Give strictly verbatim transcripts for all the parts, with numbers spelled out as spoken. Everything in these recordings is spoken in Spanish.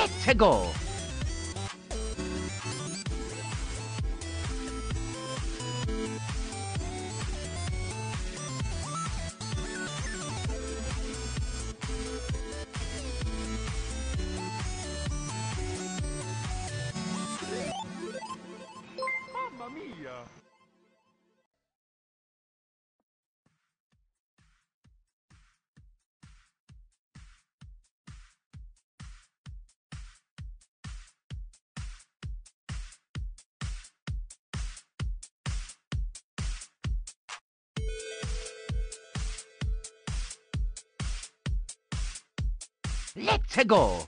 Let's go. Mamma mia! Let's go.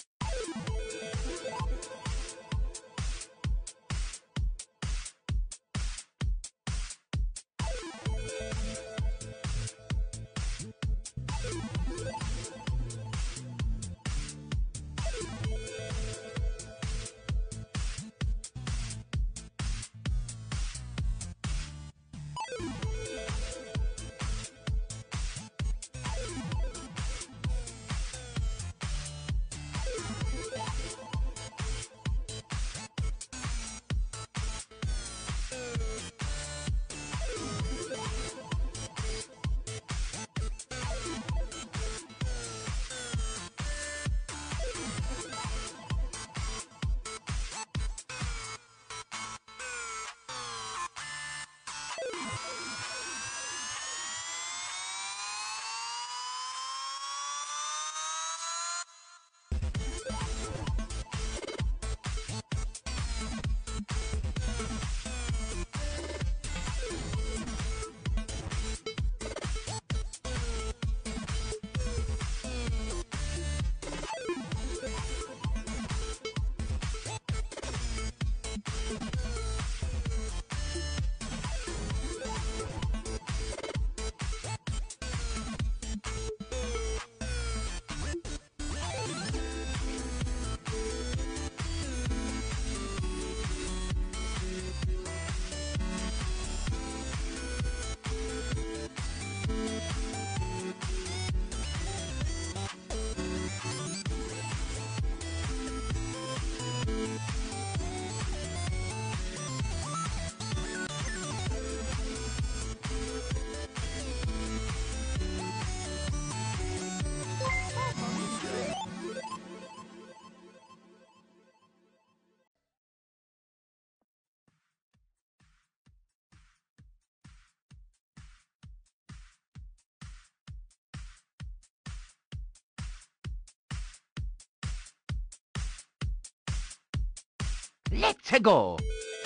Let's go.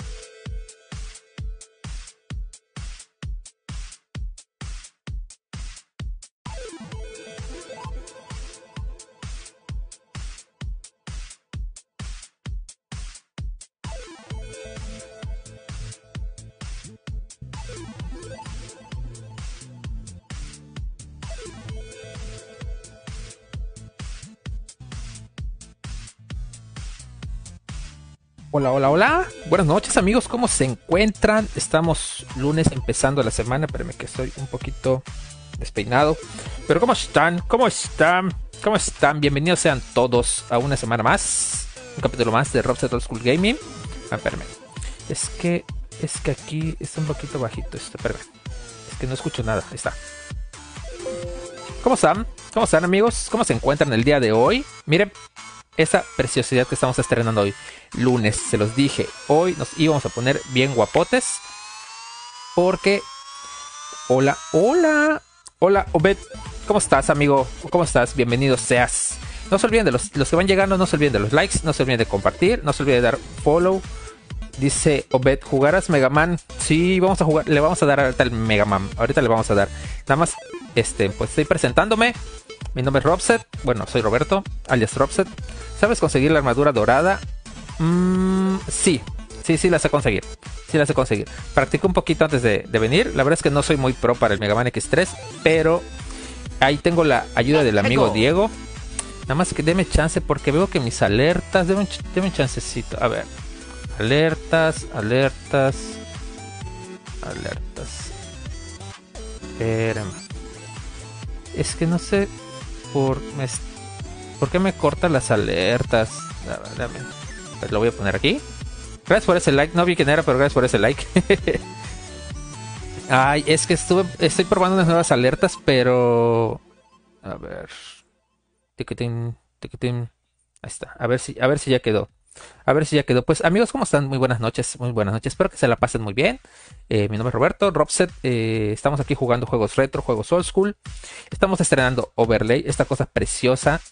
Hola, hola, hola. Buenas noches, amigos. ¿Cómo se encuentran? Estamos lunes empezando la semana. Espérenme que estoy un poquito despeinado. Pero ¿cómo están? ¿Cómo están? ¿Cómo están? Bienvenidos sean todos a una semana más. Un capítulo más de Robset Old School Gaming. Ah, espérenme. Es que, es que aquí está un poquito bajito esto. Espérenme. Es que no escucho nada. Ahí está. ¿Cómo están? ¿Cómo están, amigos? ¿Cómo se encuentran el día de hoy? Miren. Esa preciosidad que estamos estrenando hoy, lunes, se los dije, hoy nos íbamos a poner bien guapotes, porque, hola, hola, hola, Obed, ¿cómo estás, amigo? ¿Cómo estás? Bienvenido seas. No se olviden de los, los que van llegando, no se olviden de los likes, no se olviden de compartir, no se olviden de dar follow. Dice Obed, ¿jugarás Mega Man? Sí, vamos a jugar, le vamos a dar ahorita el Mega Man, ahorita le vamos a dar, nada más, este, pues estoy presentándome. Mi nombre es Robset, bueno, soy Roberto, alias Robset. ¿Sabes conseguir la armadura dorada? Mm, sí, sí, sí la sé conseguir. Sí la sé conseguir. Practico un poquito antes de, de venir. La verdad es que no soy muy pro para el Mega Man equis tres, pero ahí tengo la ayuda del amigo Diego. Nada más que deme chance porque veo que mis alertas, deme, deme chancecito. A ver, alertas, alertas, alertas. Espérame. Es que no sé por... Me ¿Por qué me cortan las alertas? Dame. Pues lo voy a poner aquí. Gracias por ese like. No vi quién era, pero gracias por ese like. Ay, es que estuve, estoy probando unas nuevas alertas, pero... A ver... Tiquitín, tiquitín. Ahí está. A ver si, a ver si ya quedó. A ver si ya quedó. Pues amigos, ¿cómo están? Muy buenas noches. Muy buenas noches. Espero que se la pasen muy bien. Eh, mi nombre es Roberto, Robset. Eh, estamos aquí jugando juegos retro, juegos old school. Estamos estrenando Overlay, esta cosa preciosa.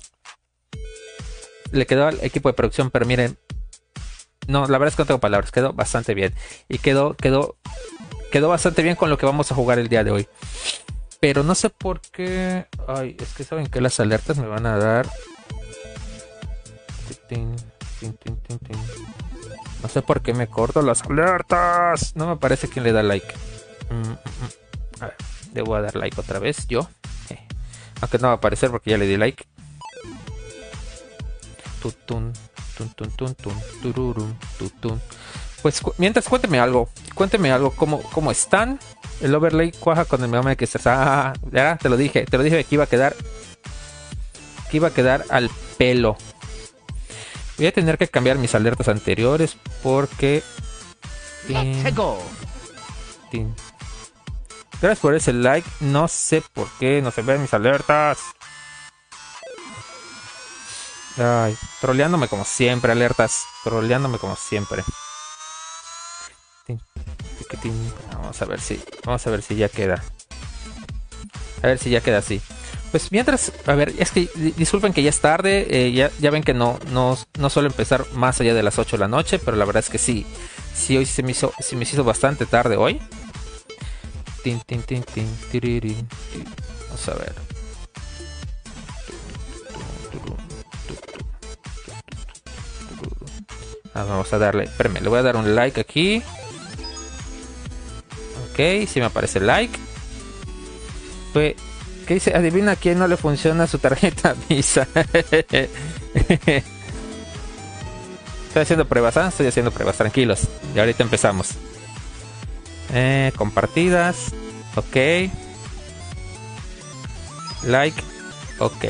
Le quedó al equipo de producción, pero miren... No, la verdad es que no tengo palabras. Quedó bastante bien. Y quedó, quedó... Quedó bastante bien con lo que vamos a jugar el día de hoy. Pero no sé por qué... Ay, es que saben que las alertas me van a dar... No sé por qué me corto las alertas. No me parece quién le da like. A ver, debo dar like otra vez yo. Aunque no va a aparecer porque ya le di like. Tutun, tun, tun, tun, tun, tururum, tutun. Pues cu mientras cuénteme algo. Cuénteme algo. ¿Cómo, cómo están? El overlay cuaja con el meme que se... Ah, ya te lo dije. Te lo dije que iba a quedar... Que iba a quedar al pelo. Voy a tener que cambiar mis alertas anteriores porque... Let's go. Tin. Gracias por ese like. No sé por qué no se ven mis alertas. Ay, troleándome como siempre, alertas. Troleándome como siempre. Tin, tin. Vamos a ver si... Vamos a ver si ya queda. A ver si ya queda así. Pues mientras, a ver, es que disculpen que ya es tarde, eh, ya, ya ven que no, no, no suelo empezar más allá de las ocho de la noche, pero la verdad es que sí, sí hoy se me hizo, se me hizo bastante tarde hoy. Tin, tin, tin, tin, tiririn, tin. Vamos a ver. Ah, vamos a darle, espérame, le voy a dar un like aquí. Ok, si me aparece el like. Pues... ¿Qué dice? Adivina quién no le funciona su tarjeta Visa. Estoy haciendo pruebas, ¿ah? ¿eh? Estoy haciendo pruebas, tranquilos. Y ahorita empezamos. Eh, compartidas. Ok. Like. Ok.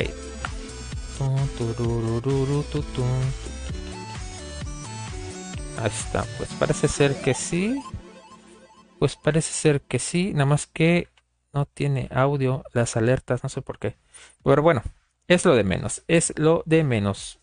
Ahí está. Pues parece ser que sí. Pues parece ser que sí. Nada más que... No tiene audio las alertas, no sé por qué. Pero bueno, es lo de menos. Es lo de menos.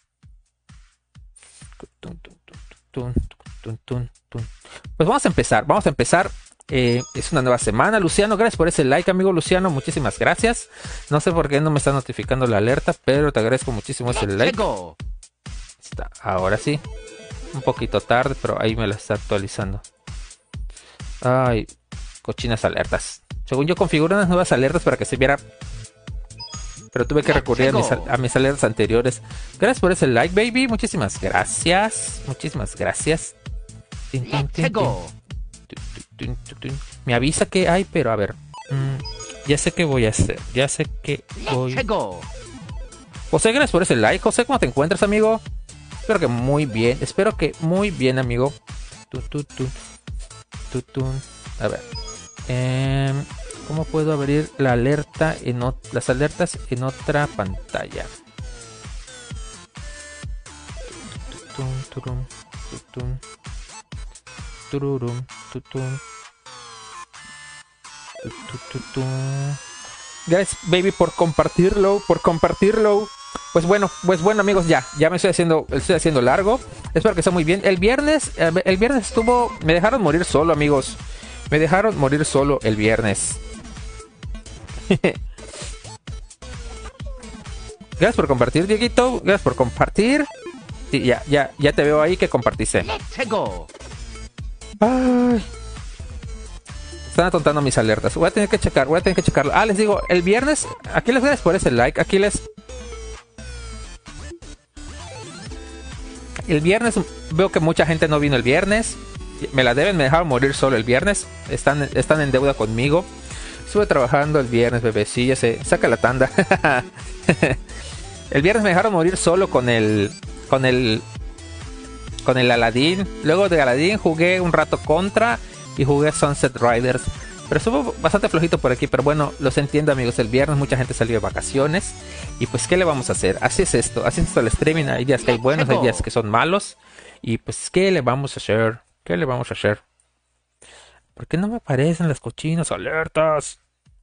Pues vamos a empezar. Vamos a empezar. Eh, es una nueva semana. Luciano, gracias por ese like, amigo Luciano. Muchísimas gracias. No sé por qué no me está notificando la alerta, pero te agradezco muchísimo ese like. Está, ahora sí. Un poquito tarde, pero ahí me la está actualizando. Ay, cochinas alertas. Según yo configuré unas nuevas alertas para que se viera. Pero tuve que recurrir a mis, a mis alertas anteriores. Gracias por ese like, baby. Muchísimas gracias. Muchísimas gracias. Tin, tin, tin, tin. Me avisa que hay, pero a ver. Mmm, ya sé qué voy a hacer. Ya sé que voy. José, gracias por ese like. José, ¿cómo te encuentras, amigo? Espero que muy bien. Espero que muy bien, amigo. Tun, tun, tun. Tun, tun. A ver. Eh, ¿Cómo puedo abrir la alerta en las alertas en otra pantalla? Gracias, baby, por compartirlo, por compartirlo. Pues bueno, pues bueno, amigos, ya, ya me estoy haciendo, estoy haciendo largo. Espero que esté muy bien. El viernes, el viernes estuvo, me dejaron morir solo, amigos. Me dejaron morir solo el viernes. Gracias por compartir, Dieguito. Gracias por compartir. Sí, ya, ya, ya te veo ahí que compartiste. Ay. Están atontando mis alertas. Voy a tener que checar, voy a tener que checarlo. Ah, les digo, el viernes. Aquí les gracias por ese like. Aquí les. El viernes veo que mucha gente no vino el viernes. Me la deben, me dejaron morir solo el viernes. Están, están en deuda conmigo. Estuve trabajando el viernes, bebé. Sí, ya sé. Saca la tanda. El viernes me dejaron morir solo con el. Con el. Con el Aladdin. Luego de Aladdin jugué un rato Contra. Y jugué Sunset Riders. Pero estuvo bastante flojito por aquí, pero bueno, los entiendo amigos, el viernes mucha gente salió de vacaciones. Y pues, ¿qué le vamos a hacer? Así es esto, así es esto el streaming, hay días que hay buenos, hay días que son malos. Y pues, ¿qué le vamos a hacer? ¿Qué le vamos a hacer? ¿Por qué no me aparecen las cochinas alertas?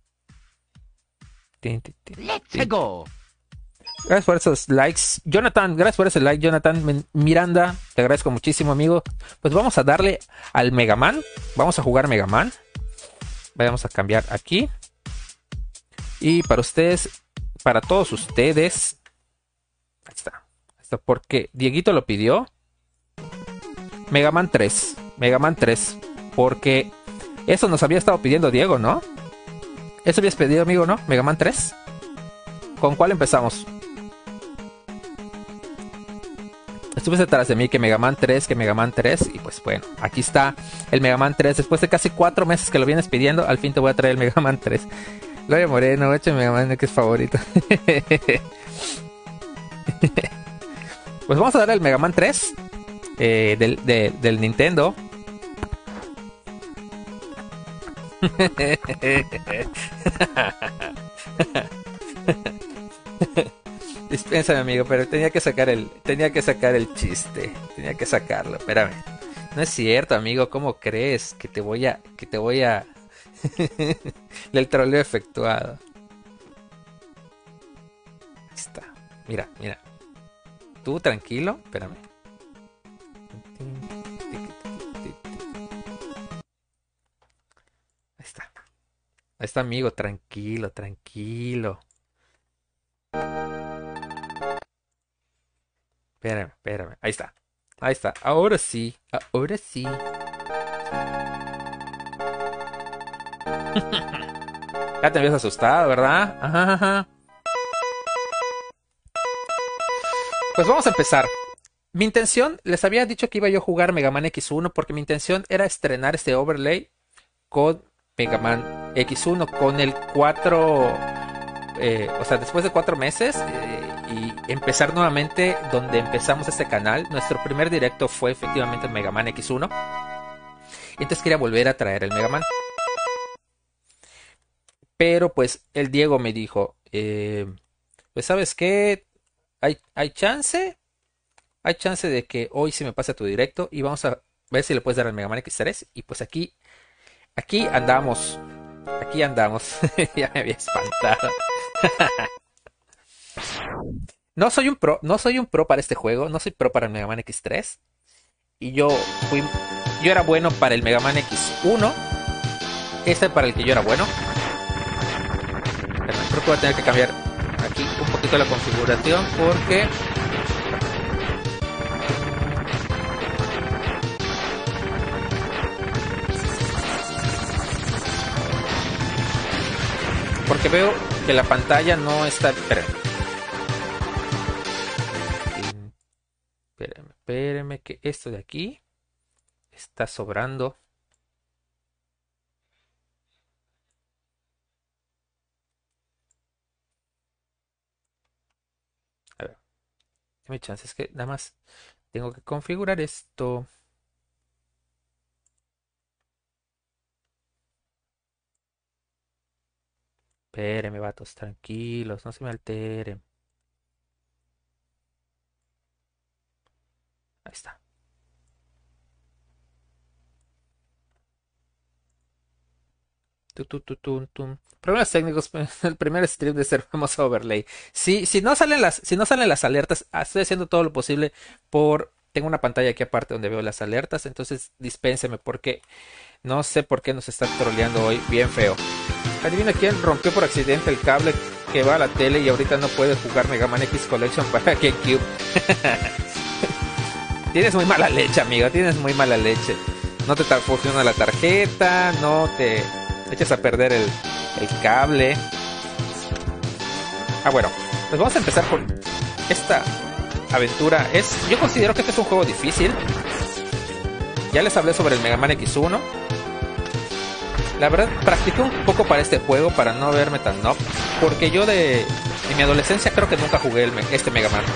Tin, tin, tin, Let's tin. go. Gracias por esos likes. Jonathan, gracias por ese like. Jonathan Miranda, te agradezco muchísimo, amigo. Pues vamos a darle al Mega Man. Vamos a jugar Mega Man. Vamos a cambiar aquí. Y para ustedes, para todos ustedes. Ahí está. Ahí está, porque Dieguito lo pidió. Mega Man tres. Mega Man tres. Porque eso nos había estado pidiendo Diego, ¿no? Eso habías pedido, amigo, ¿no? Mega Man tres. ¿Con cuál empezamos? Estuve detrás de mí que Mega Man tres, que Mega Man tres. Y pues bueno, aquí está el Mega Man tres. Después de casi cuatro meses que lo vienes pidiendo, al fin te voy a traer el Mega Man tres. Gloria Moreno, ocho Mega Man que es favorito. Pues vamos a darle el Mega Man tres eh, del, de, del Nintendo. Dispénsame, amigo, pero tenía que sacar el tenía que sacar el chiste, tenía que sacarlo. Espérame. No es cierto, amigo, ¿cómo crees que te voy a que te voy a del troleo efectuado? Ahí está. Mira, mira. Tú tranquilo, espérame. Ahí está. Ahí está, amigo, tranquilo, tranquilo. Espérame, espérame. Ahí está. Ahí está. Ahora sí. Ahora sí. Ya te habías asustado, ¿verdad? Ajá, ajá. Pues vamos a empezar. Mi intención, les había dicho que iba yo a jugar Mega Man equis uno porque mi intención era estrenar este overlay con Mega Man equis uno, con el cuatro... Eh, o sea, después de cuatro meses... Eh, y empezar nuevamente donde empezamos este canal. Nuestro primer directo fue efectivamente Mega Man equis uno. Y entonces quería volver a traer el Mega Man. Pero pues el Diego me dijo, eh, pues ¿sabes qué? Hay, hay chance. Hay chance de que hoy se me pase tu directo. Y vamos a ver si le puedes dar al Mega Man equis tres. Y pues aquí, aquí andamos. Aquí andamos. Ya me había espantado. No soy un pro, no soy un pro para este juego, no soy pro para el Mega Man equis tres. Y yo fui, yo era bueno para el Mega Man equis uno. Este para el que yo era bueno. Creo que voy a tener que cambiar aquí un poquito la configuración porque porque veo que la pantalla no está. Espérenme. Espérenme, espérenme que esto de aquí está sobrando. A ver, dame chance, es que nada más tengo que configurar esto. Espérenme, vatos, tranquilos, no se me alteren. Ahí está. Tu, tu, tu, tu, tu. Problemas técnicos, el primer stream de ser famoso overlay. Si, si no salen las, si no salen las alertas, estoy haciendo todo lo posible por. Tengo una pantalla aquí aparte donde veo las alertas, entonces dispénseme porque no sé por qué nos está troleando hoy bien feo. Adivina quién rompió por accidente el cable que va a la tele y ahorita no puede jugar Mega Man X Collection para GameCube. Tienes muy mala leche, amigo, tienes muy mala leche. No te funciona la tarjeta, no te echas a perder el, el cable. Ah, bueno, pues vamos a empezar por esta aventura. Es, yo considero que este es un juego difícil. Ya les hablé sobre el Mega Man equis uno. La verdad, practiqué un poco para este juego para no verme tan noob. Porque yo de en mi adolescencia creo que nunca jugué el, este Mega Man.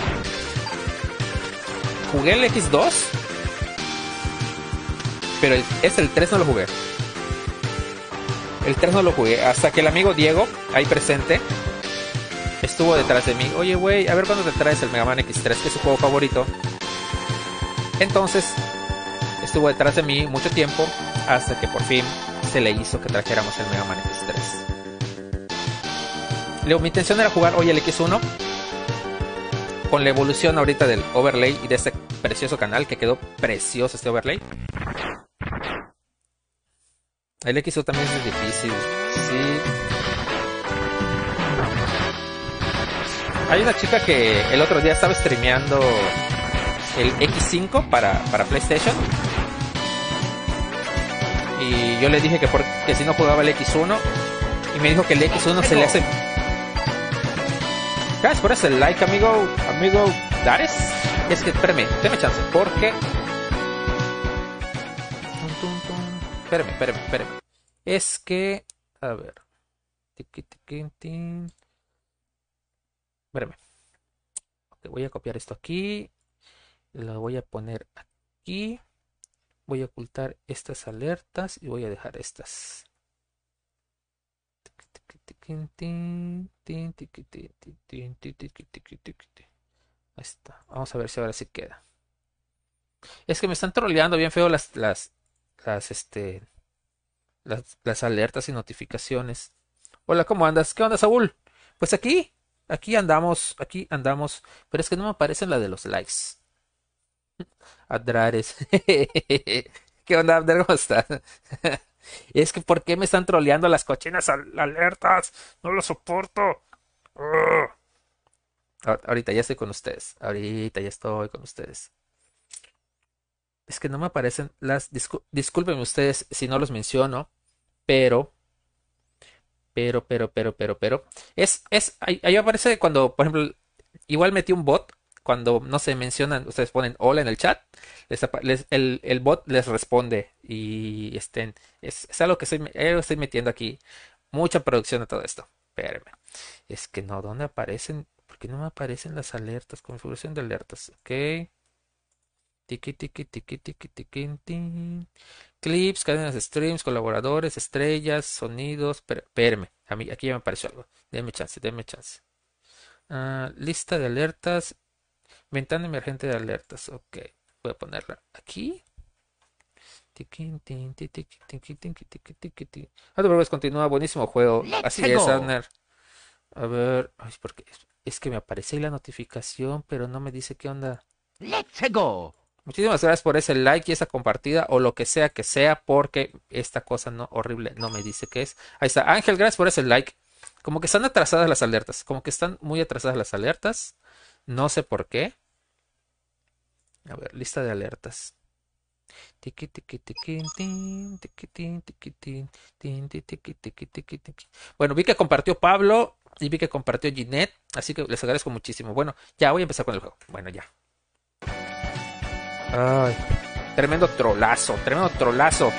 Jugué el equis dos, pero el, es el tres no lo jugué. el tres no lo jugué. Hasta que el amigo Diego, ahí presente, estuvo detrás de mí. Oye, güey, a ver cuándo te traes el Mega Man X tres, que es su juego favorito. Entonces, estuvo detrás de mí mucho tiempo, hasta que por fin se le hizo que trajéramos el Mega Man X tres. Leo, mi intención era jugar hoy el X uno, con la evolución ahorita del overlay y de este precioso canal, que quedó precioso este overlay. El X uno también es difícil, sí. Hay una chica que el otro día estaba streameando el X cinco para, para PlayStation. Y yo le dije que, por, que si no jugaba el X uno. Y me dijo que el X uno se le hace... Gracias por ese like, amigo. Amigo Dares. Es que, espérame, déme chance. Porque... Espérame, espérame, espérame. Es que... A ver. Tiqui, tiqui, tin. Espérame. Ok, voy a copiar esto aquí. Lo voy a poner aquí. Voy a ocultar estas alertas y voy a dejar estas. Ahí está. Vamos a ver si ahora sí queda. Es que me están troleando bien feo las las las este las, las alertas y notificaciones. Hola, ¿cómo andas? ¿Qué onda, Saúl? Pues aquí, aquí andamos, aquí andamos, pero es que no me aparecen la de los likes. Adrares. ¿Qué onda, Abner? ¿Cómo estás? Es que ¿por qué me están troleando las cochinas al alertas? No lo soporto. Uh. Ahorita ya estoy con ustedes. Ahorita ya estoy con ustedes. Es que no me aparecen las... Discul discúlpenme ustedes si no los menciono. Pero... Pero, pero, pero, pero, pero... Es... es ahí, ahí aparece cuando, por ejemplo... Igual metí un bot. Cuando no se mencionan, ustedes ponen hola en el chat, les, les, el, el bot les responde y estén, es, es algo que estoy, estoy metiendo aquí, mucha producción de todo esto. Espérenme, es que no, ¿dónde aparecen? ¿Por qué no me aparecen las alertas? Configuración de alertas, ok. Tiki, tiki, tiki, tiki, tiki, tiki. Clips, cadenas de streams, colaboradores, estrellas, sonidos, espérenme, a mí, aquí ya me apareció algo, denme chance, denme chance. Uh, lista de alertas. Ventana emergente de alertas. Ok. Voy a ponerla aquí. Ah, de verdad, continúa. Buenísimo juego. Así es, Adner. A ver. Ay, porque es que me aparece ahí la notificación, pero no me dice qué onda. Let's go. Muchísimas gracias por ese like y esa compartida o lo que sea que sea, porque esta cosa no horrible no me dice qué es. Ahí está. Ángel, gracias por ese like. Como que están atrasadas las alertas. Como que están muy atrasadas las alertas. No sé por qué. A ver, lista de alertas. Bueno, vi que compartió Pablo y vi que compartió Ginette, así que les agradezco muchísimo. Bueno, ya voy a empezar con el juego. Bueno, ya. Ay, tremendo trolazo, tremendo trolazo.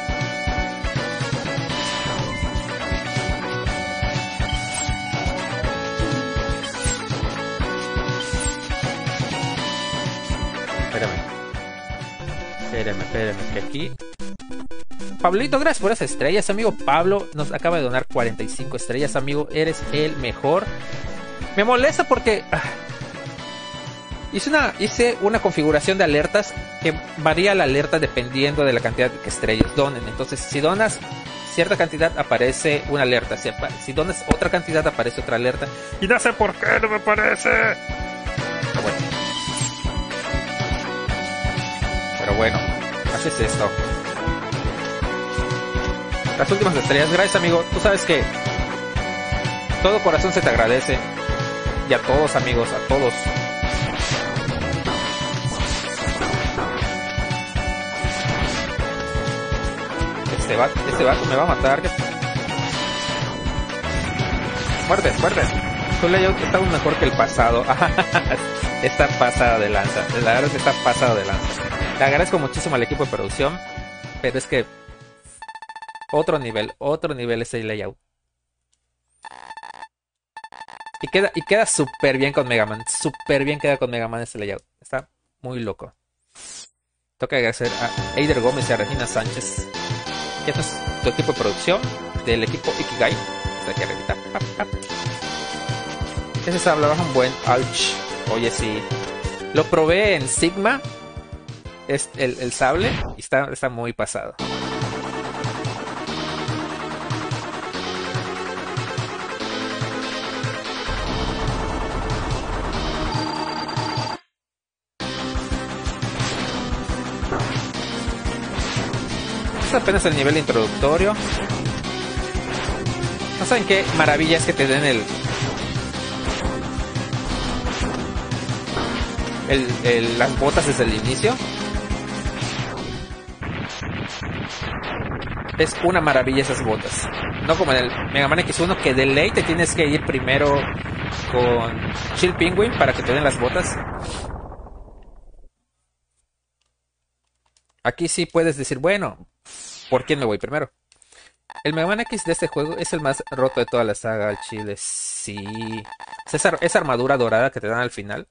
Espérame. Espérame, espérame, que aquí... Pablito, gracias por esas estrellas, amigo. Pablo nos acaba de donar cuarenta y cinco estrellas, amigo. Eres el mejor. Me molesta porque... Ah, hice, una, hice una configuración de alertas que varía la alerta dependiendo de la cantidad de estrellas donen. Entonces, si donas cierta cantidad, aparece una alerta. Si, si donas otra cantidad, aparece otra alerta. Y no sé por qué no me aparece. Pero bueno. Pero bueno, así es esto. Las últimas estrellas, gracias amigo. Tú sabes que todo corazón se te agradece. Y a todos amigos, a todos. Este vato, este vato me va a matar. Muerte, muerte. Su layout está aún mejor que el pasado. Está pasada de lanza. La verdad es que está pasada de lanza. Le agradezco muchísimo al equipo de producción. Pero es que otro nivel, otro nivel ese layout. Y queda, y queda súper bien con Mega Man. Súper bien queda con Mega Man ese layout. Está muy loco. Toca agradecer a Eider Gómez y a Regina Sánchez. Y esto es tu equipo de producción. del equipo Ikigai. Está aquí arribita. Pap, pap. Ese sable baja un buen ouch. Oye, sí. Lo probé en Sigma. Es el, el sable. Y está, está muy pasado. Es apenas el nivel introductorio. No saben qué maravilla es que te den el, el, el las botas desde el inicio. Es una maravilla esas botas. No como en el Mega Man X uno, que de ley te tienes que ir primero con Chill Penguin para que te den las botas. Aquí sí puedes decir, bueno, ¿por quién me voy primero? El Mega Man X de este juego es el más roto de toda la saga al chile. Sí. Esa, esa armadura dorada que te dan al final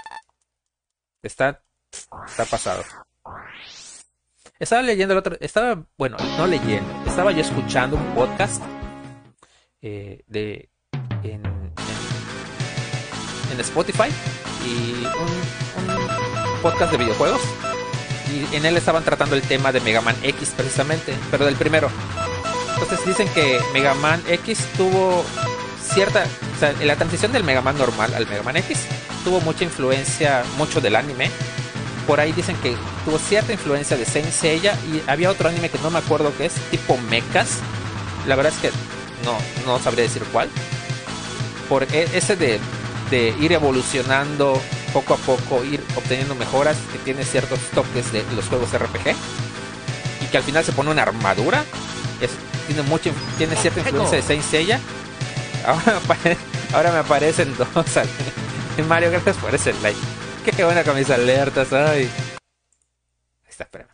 está, está pasado. Estaba leyendo el otro... Estaba, bueno, no leyendo. Estaba yo escuchando un podcast eh, de en, en, en Spotify y un, un podcast de videojuegos. Y en él estaban tratando el tema de Mega Man X precisamente, pero del primero. Entonces dicen que Mega Man X tuvo cierta... O sea, en la transición del Mega Man normal al Mega Man X tuvo mucha influencia, mucho del anime. Por ahí dicen que tuvo cierta influencia de Saint Seiya y había otro anime que no me acuerdo qué es, tipo mechas. La verdad es que no, no sabría decir cuál. Por ese de, de ir evolucionando poco a poco, ir obteniendo mejoras, que tiene ciertos toques de los juegos R P G y que al final se pone una armadura. Es, tiene mucho, tiene cierta influencia de Saint Seiya. Ahora, ahora me aparecen dos. Mario, gracias por ese like. Qué buena con mis alertas, ay. Ahí está, espérame.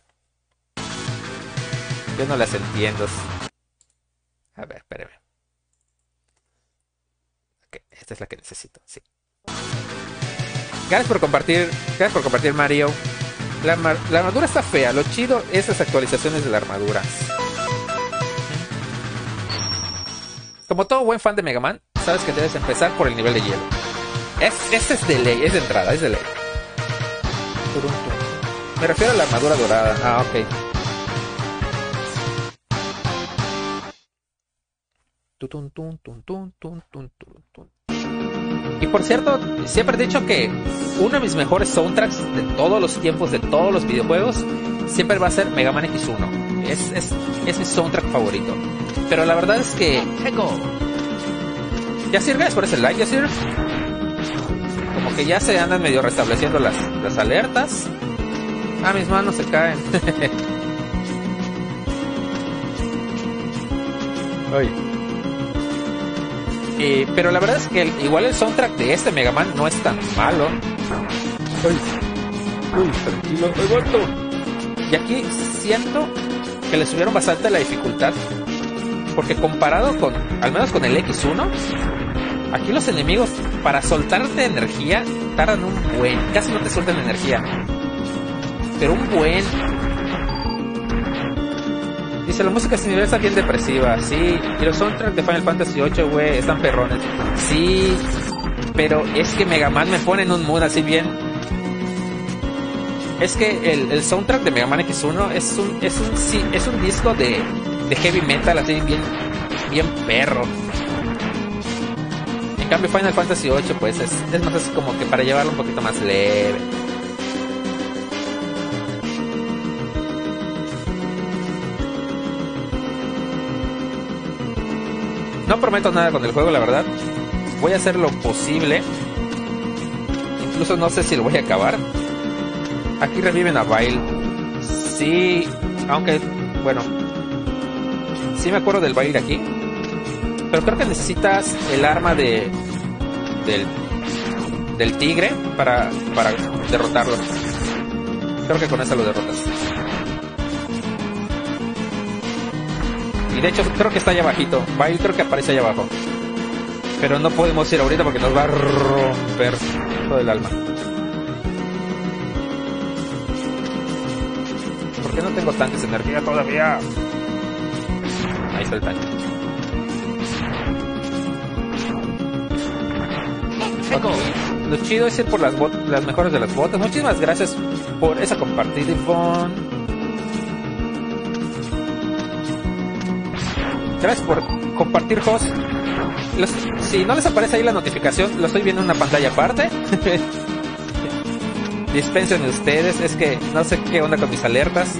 Yo no las entiendo. A ver, espérame. Ok, esta es la que necesito, sí. Gracias por compartir, gracias por compartir, Mario. La, la armadura está fea, lo chido es las actualizaciones de la armadura. Como todo buen fan de Mega Man, sabes que debes empezar por el nivel de hielo. Es, este es de ley, es de entrada, es de ley. Me refiero a la armadura dorada. Ah, ok. Y por cierto, siempre he dicho que uno de mis mejores soundtracks de todos los tiempos, de todos los videojuegos, siempre va a ser Mega Man X uno. Es, es, es mi soundtrack favorito. Pero la verdad es que... Yacir, gracias por ese like, Yacir. Como que ya se andan medio restableciendo las, las alertas. Ah, mis manos se caen. Ay. Eh, pero la verdad es que el, igual el soundtrack de este Mega Man no es tan malo. Ay. Uy, tranquilo, aguanto. Y aquí siento que le subieron bastante la dificultad. Porque comparado con, al menos con el X uno, aquí los enemigos, para soltarte energía, tardan un buen. Casi no te sueltan energía. Pero un buen. Dice, la música sin nivel está bien depresiva. Sí, y los soundtracks de Final Fantasy ocho, güey, están perrones. Sí, pero es que Mega Man me pone en un mood así bien. Es que el, el soundtrack de Mega Man X uno es un, es un, sí, es un disco de, de heavy metal así bien, bien perro. En cambio Final Fantasy ocho pues es, es más así como que para llevarlo un poquito más leve. No prometo nada con el juego, la verdad. Voy a hacer lo posible. Incluso no sé si lo voy a acabar. Aquí reviven a Vile. Sí, aunque, bueno, sí me acuerdo del Vile de aquí. Pero creo que necesitas el arma de del, del tigre para, para derrotarlo. Creo que con esa lo derrotas. Y de hecho creo que está allá abajito. Vile creo que aparece allá abajo. Pero no podemos ir ahorita porque nos va a romper todo el alma. ¿Por qué no tengo tanques de energía todavía? Ahí está el tanque. Tengo. Lo chido es ir por las, bot las mejores de las botas. Muchísimas gracias por esa compartida, Ivonne. Gracias por compartir, host. Los, si no les aparece ahí la notificación, lo estoy viendo en una pantalla aparte. Dispensen ustedes, es que no sé qué onda con mis alertas.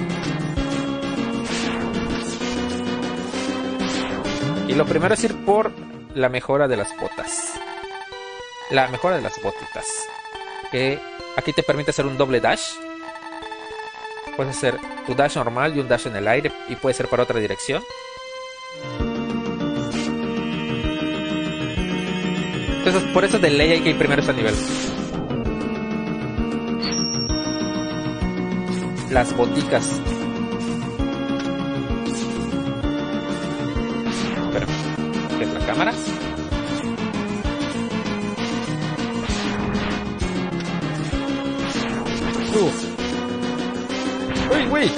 Y lo primero es ir por la mejora de las botas. La mejora de las botitas. Que aquí te permite hacer un doble dash. Puedes hacer tu dash normal y un dash en el aire. Y puede ser para otra dirección. Entonces por eso de ley hay que ir primero a ese nivel. Las boticas. Espera, ¿qué es la cámara? Uh. ¡Uy, uy!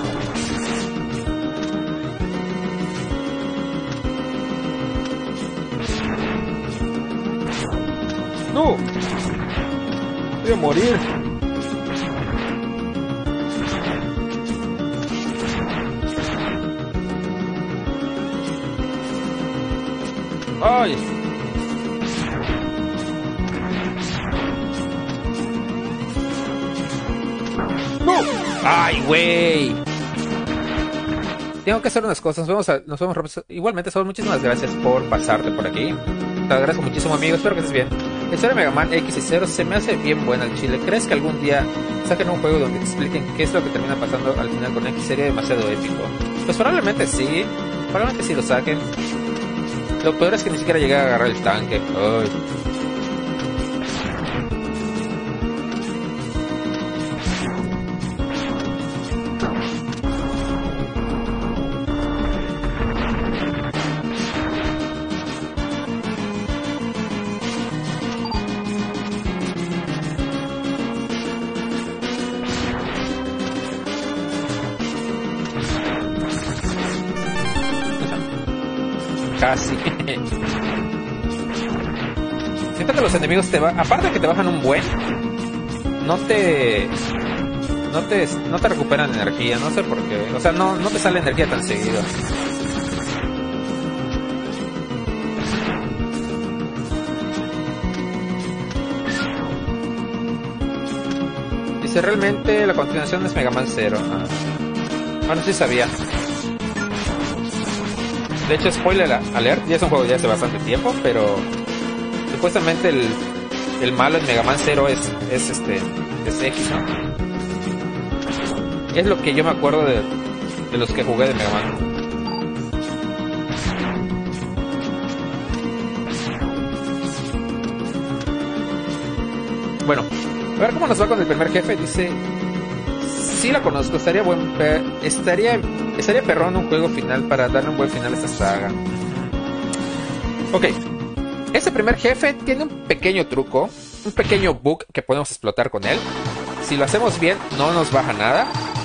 ¡No! Voy a morir. ¡Ay! ¡No! ¡Ay, güey! Tengo que hacer unas cosas. Nos vemos, a, nos vemos igualmente. Saúl, muchísimas gracias por pasarte por aquí. Te agradezco muchísimo, amigo. Espero que estés bien. La historia de Mega Man X y Zero se me hace bien buena al chile. ¿Crees que algún día saquen un juego donde expliquen qué es lo que termina pasando al final con X? Sería demasiado épico. Pues probablemente sí. Probablemente sí lo saquen. Lo peor es que ni siquiera llegué a agarrar el tanque. Ay. Casi. Siento que los enemigos te van... Aparte de que te bajan un buen... No te... No te... No te recuperan energía. No sé por qué. O sea, no, no te sale energía tan seguido. Dice, realmente la continuación es Mega Man Zero. Ah. Bueno, sí sabía. De hecho, spoiler alert, ya es un juego ya hace bastante tiempo, pero supuestamente el, el malo en Mega Man Zero es, es este es X, ¿no? Es lo que yo me acuerdo de, de los que jugué de Mega Man. Bueno, a ver cómo nos va con el primer jefe. Dice, sí la conozco, estaría buen per estaría estaría perrón un juego final para darle un buen final a esta saga. Ok, ese primer jefe tiene un pequeño truco, un pequeño bug que podemos explotar con él. Si lo hacemos bien, no nos baja nada.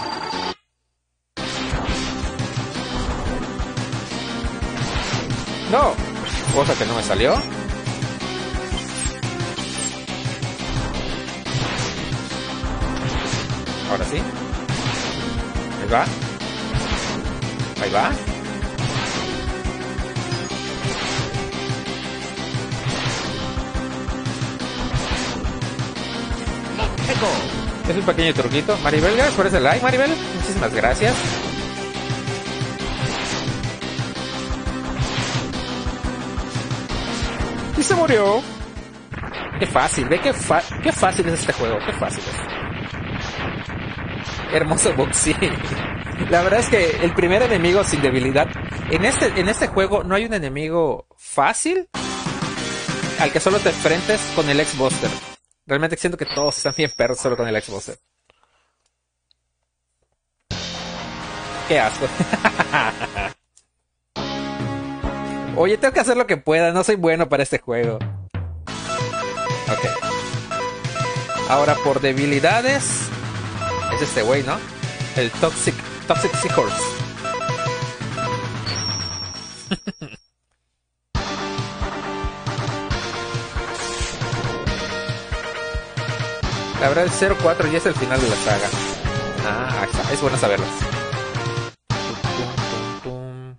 No, cosa que no me salió. Ahora sí. Ahí va. Ahí va. Es un pequeño truquito. Maribel, gracias por ese like, Maribel. Muchísimas gracias. Y se murió. Qué fácil, ve qué, fa qué fácil es este juego. Qué fácil es. Hermoso boxy. La verdad es que el primer enemigo sin debilidad. En este, en este juego no hay un enemigo fácil al que solo te enfrentes con el X-Buster. Realmente siento que todos están bien perros solo con el X-Buster. Qué asco. Oye, tengo que hacer lo que pueda. No soy bueno para este juego. Ok. Ahora por debilidades. Es este güey, ¿no? El Toxic, Toxic Seahorse. La verdad el cero cuatro ya es el final de la saga. Ah, ahí está. Es bueno saberlo. Tum, tum, tum.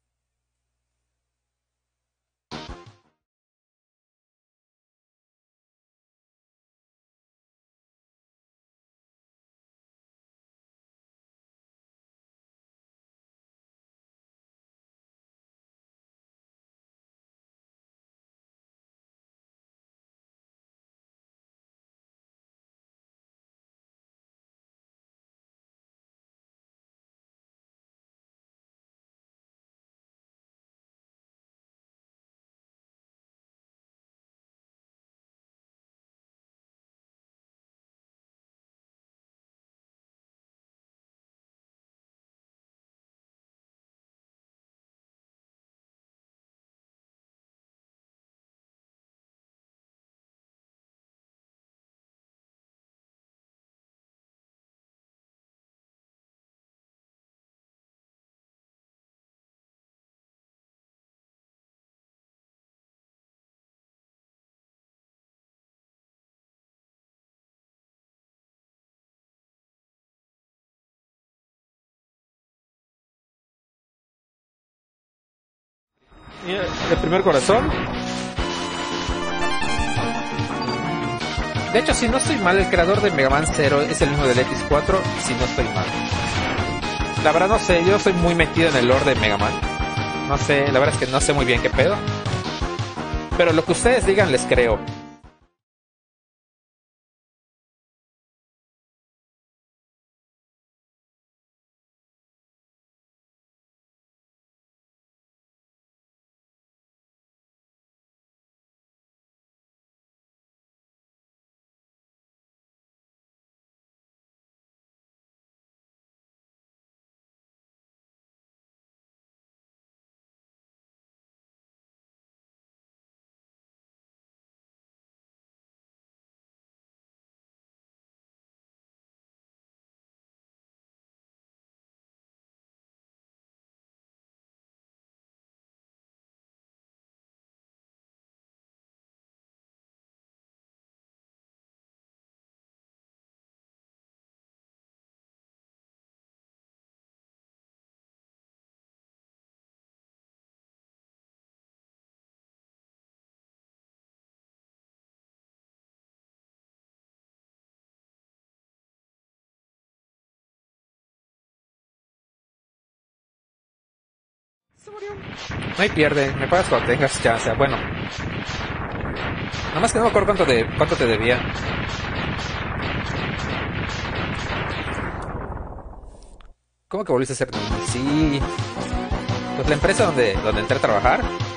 Y el primer corazón. De hecho, si no estoy mal, el creador de Mega Man Zero es el mismo del X cuatro, si no estoy mal. La verdad no sé, yo soy muy metido en el lore de Mega Man. No sé, la verdad es que no sé muy bien qué pedo. Pero lo que ustedes digan les creo. No hay pierde, me pagas cuando tengas chance. Bueno, nada más que no me acuerdo cuánto, de, cuánto te debía. ¿Cómo que volviste a ser? Sí. Pues la empresa donde, donde entré a trabajar.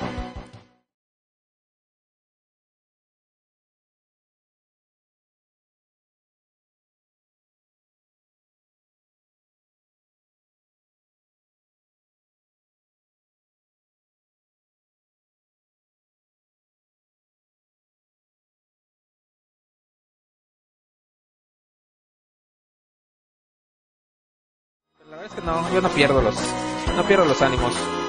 La verdad es que no, yo no pierdo los, no pierdo los ánimos.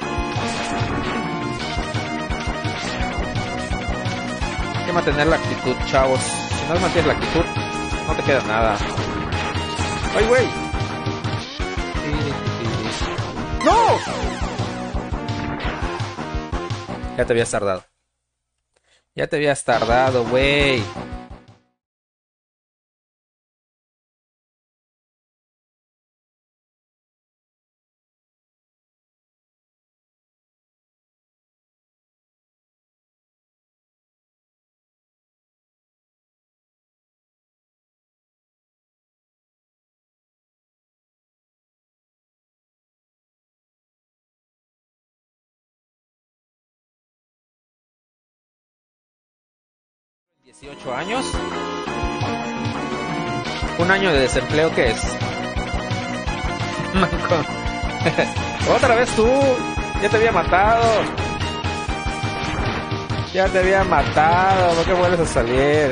Hay que mantener la actitud, chavos. Si no mantienes la actitud, no te queda nada. ¡Ay, güey! ¡No! Ya te habías tardado. Ya te habías tardado, güey. dieciocho años. Un año de desempleo, ¿qué es? Otra vez tú. Ya te había matado. Ya te había matado. ¿Por qué vuelves a salir?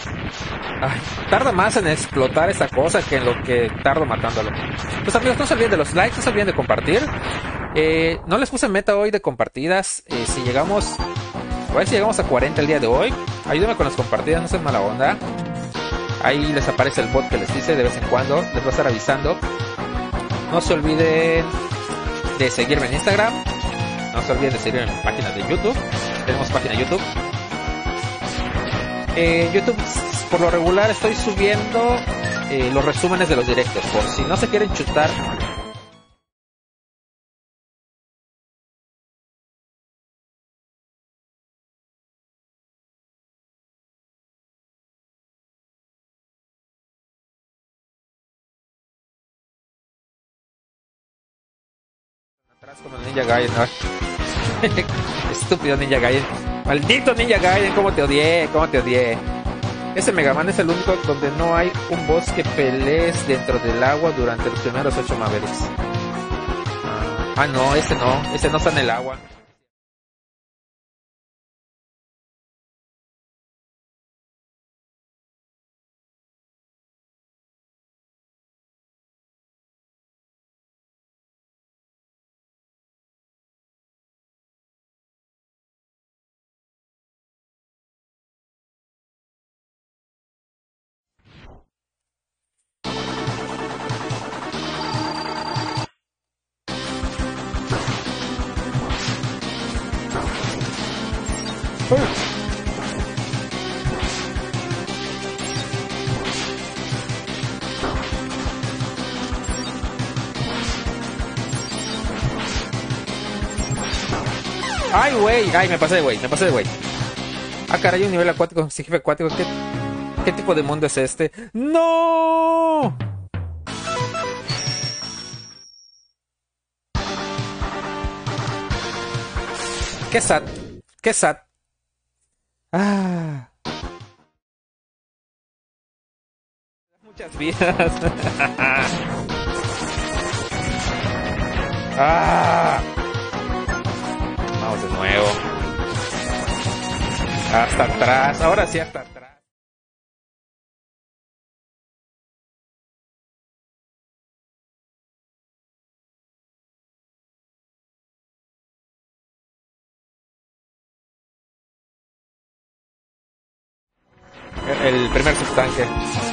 Ay, tarda más en explotar esa cosa que en lo que tardo matándolo. Pues amigos, no se olviden de los likes, no se olviden de compartir. Eh, no les puse meta hoy de compartidas. Eh, si llegamos, a ver si llegamos a cuarenta el día de hoy. Ayúdenme con las compartidas, no sean mala onda. Ahí les aparece el bot que les dice de vez en cuando, les va a estar avisando. No se olviden de seguirme en Instagram. No se olviden de seguirme en mi página de YouTube. Tenemos página de YouTube. En eh, YouTube, por lo regular, estoy subiendo eh, los resúmenes de los directos. Por si no se quieren chutar atrás como el Ninja Gaiden, ¿no? Estúpido Ninja Gaiden. Maldito Ninja Gaiden, cómo te odié, cómo te odié. Ese Mega Man es el único donde no hay un boss que pelees dentro del agua durante los primeros ocho Mavericks. Ah, no, ese no, ese no está en el agua. Ay, güey, ay, me pasé de güey, me pasé de güey. Ah, caray, un nivel acuático, sí, jefe acuático. ¿Qué, ¿Qué tipo de mundo es este? ¡No! ¡Qué sad! ¡Qué sad! Ah. Muchas vidas. Ah. Vamos de nuevo. Hasta atrás. Ahora sí, hasta atrás. El primer subtanque.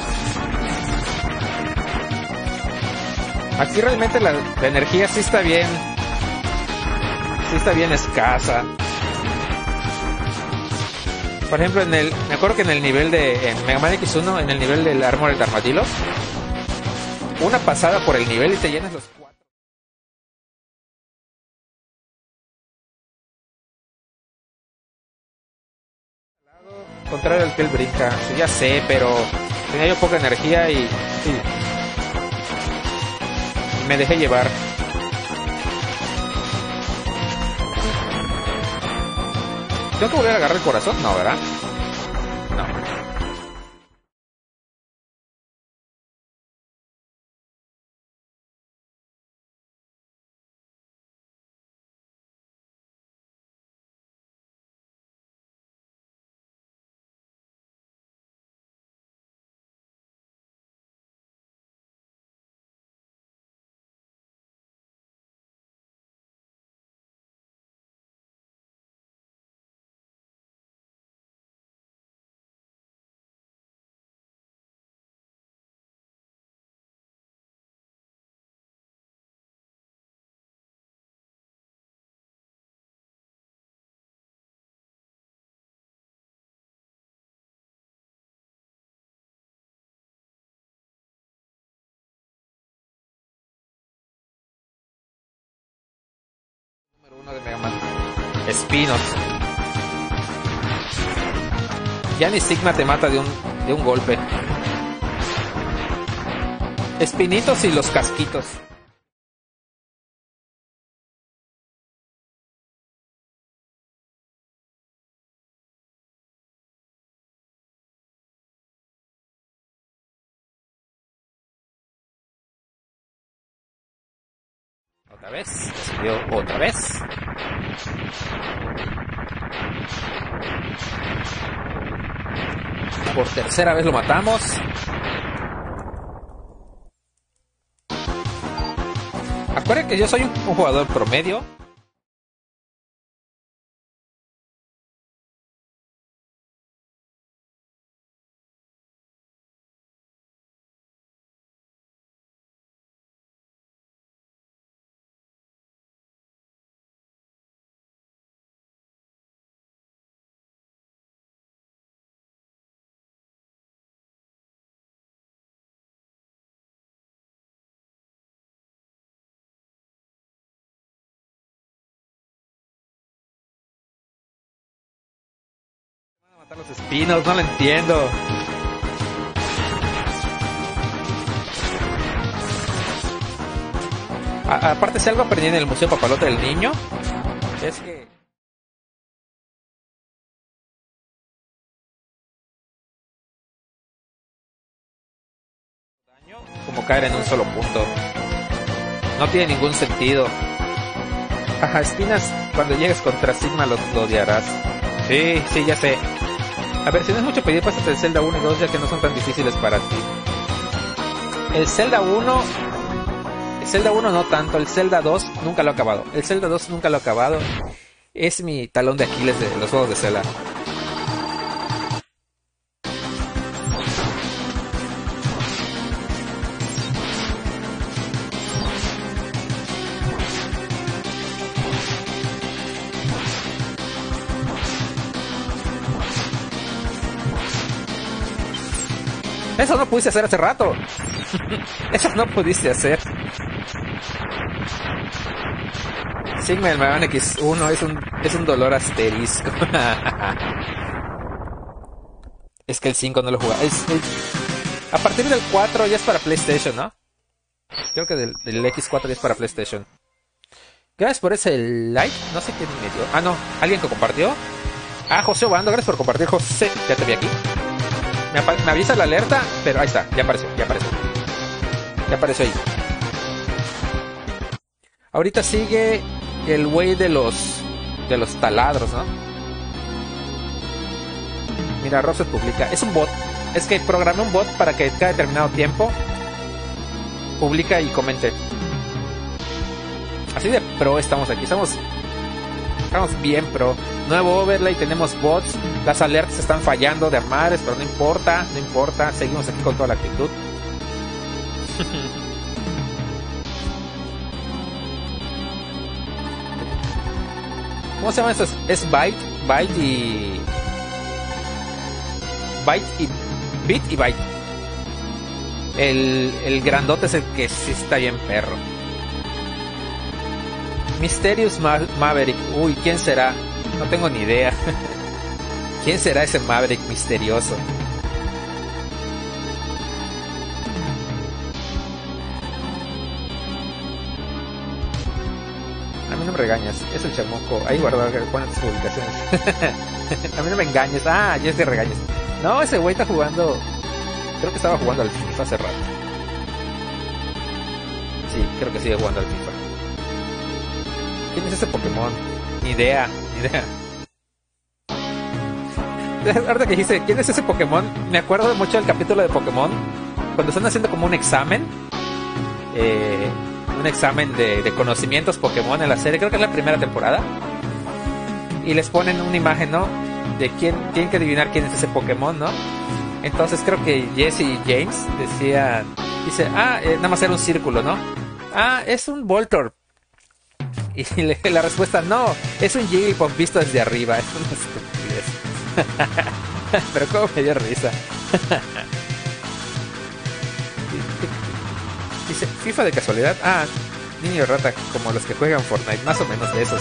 Aquí realmente la, la energía sí está bien. Sí está bien escasa. Por ejemplo, en el, me acuerdo que en el nivel de en Mega Man X uno, en el nivel del Armored Armadillo, una pasada por el nivel y te llenas los cuatro. Contrario al que él brinca, sí, ya sé, pero tenía yo poca energía y, y, y me dejé llevar. ¿Tengo que volver a agarrar el corazón? No, ¿verdad? No. Número uno de Mega Man. Espinos. Ya ni Sigma te mata de un, de un golpe. Espinitos y los casquitos. Otra vez, subió otra vez. Por tercera vez lo matamos. Acuérdense que yo soy un, un jugador promedio. Van a matar los espinos, no lo entiendo. A- aparte, si algo aprendí en el Museo Papalote del Niño, es que daño como caer en un solo punto. No tiene ningún sentido. Ajá, espinas, cuando llegues contra Sigma lo, lo odiarás. Sí, sí, ya sé. A ver, si no es mucho pedir, pásate el Zelda uno y dos, ya que no son tan difíciles para ti. El Zelda uno... El Zelda uno no tanto, el Zelda dos nunca lo he acabado. El Zelda dos nunca lo he acabado. Es mi talón de Aquiles de los juegos de Zelda. Eso no pudiste hacer hace rato. Eso no pudiste hacer. Sigma el Mega Man X uno es un, es un dolor asterisco. Es que el cinco no lo jugaba. Es, es, a partir del cuatro ya es para PlayStation, ¿no? Creo que del, del X cuatro ya es para PlayStation. Gracias por ese like. No sé quién me dio. Ah, no. ¿Alguien que compartió? Ah, José Obando. Gracias por compartir, José. Ya te vi aquí. Me, apa- me avisa la alerta, pero ahí está. Ya apareció, ya apareció. Ya apareció ahí. Ahorita sigue el güey de los de los taladros, ¿no? Mira, Roset publica. Es un bot. Es que programé un bot para que cada determinado tiempo publica y comente. Así de pro estamos aquí. Estamos, estamos bien pro. Nuevo overlay, tenemos bots. Las alertas están fallando de amares, pero no importa, no importa. Seguimos aquí con toda la actitud. ¿Cómo se llaman estos? Es Byte, Byte y... Byte y... Bit y Byte. El, el grandote es el que sí está bien perro. Mysterious Ma- Maverick. Uy, ¿quién será? No tengo ni idea. ¿Quién será ese Maverick misterioso? A mí no me regañas, es el chamuco. Ahí guardado, ponen tus publicaciones. A mí no me engañes. Ah, ya es que regañes. No, ese güey está jugando. Creo que estaba jugando al FIFA hace rato. Sí, creo que sigue jugando al FIFA. ¿Quién es ese Pokémon? Ni idea, ni idea. Ahorita que dijiste, ¿quién es ese Pokémon? Me acuerdo mucho del capítulo de Pokémon. Cuando están haciendo como un examen. Eh, un examen de, de conocimientos Pokémon en la serie. Creo que es la primera temporada. Y les ponen una imagen, ¿no? De quién, tienen que adivinar quién es ese Pokémon, ¿no? Entonces creo que Jesse y James decían, dice, ah, eh, nada más era un círculo, ¿no? Ah, es un Voltorb. Y le, la respuesta, no, es un Jigglypuff visto desde arriba. Es una estupidez. Pero cómo me dio risa. Dice, FIFA de casualidad. Ah, niño rata, como los que juegan Fortnite, más o menos de esos.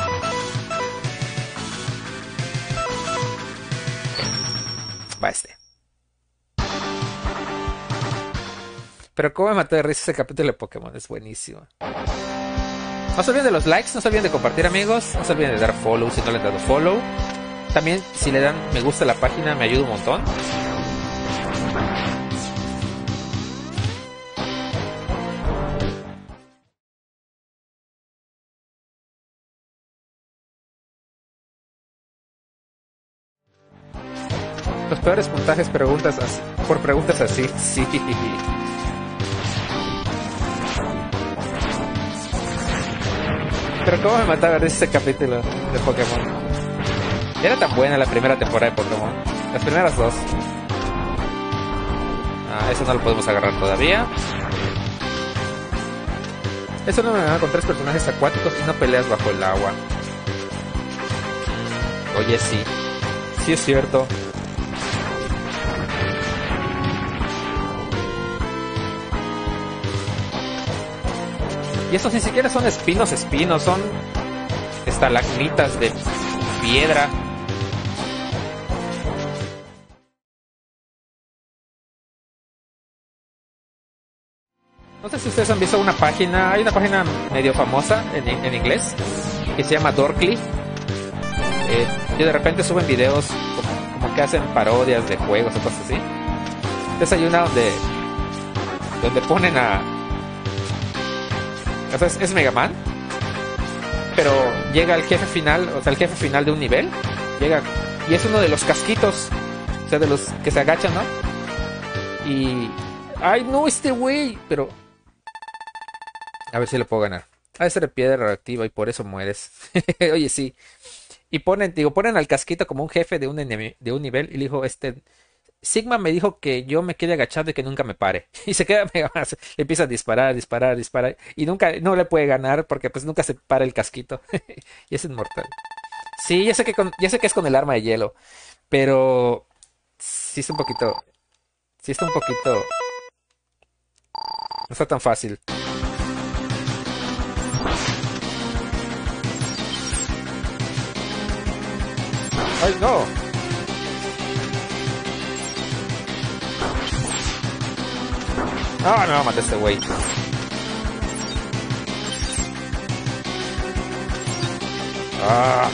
Va este. Pero cómo me mató de risa ese capítulo de Pokémon, es buenísimo. No se olviden de los likes, no se olviden de compartir, amigos. No se olviden de dar follow si no le han dado follow. También si le dan me gusta a la página me ayuda un montón. Los peores puntajes preguntas así, por preguntas así. Sí. Pero cómo me mataba de ese capítulo de Pokémon. Era tan buena la primera temporada de Pokémon. Las primeras dos. Ah, eso no lo podemos agarrar todavía. Eso no me da con tres personajes acuáticos y no peleas bajo el agua. Oye, sí. Sí es cierto. Y estos ni siquiera son espinos espinos, son estalagmitas de piedra. No sé si ustedes han visto una página, hay una página medio famosa en, en inglés que se llama Dorkly. Eh, y de repente suben videos como, como que hacen parodias de juegos o cosas así. Entonces hay una donde, donde ponen a... O sea, es, es Mega Man, pero llega el jefe final, o sea, el jefe final de un nivel, llega y es uno de los casquitos, o sea, de los que se agachan, ¿no? Y... ¡ay, no, este güey! Pero... a ver si lo puedo ganar. Ha de ser de piedra radioactiva y por eso mueres. Oye, sí. Y ponen, digo, ponen al casquito como un jefe de un, enemi- de un nivel y le dijo, este... Sigma me dijo que yo me quede agachado y que nunca me pare. Y se queda, le empieza a disparar, disparar, disparar. Y nunca, no le puede ganar porque pues nunca se para el casquito. Y es inmortal. Sí, ya sé que con, ya sé que es con el arma de hielo. Pero sí es un poquito. Sí está un poquito. No está tan fácil. ¡ay, no! Ah, no, maté a este güey. Ah.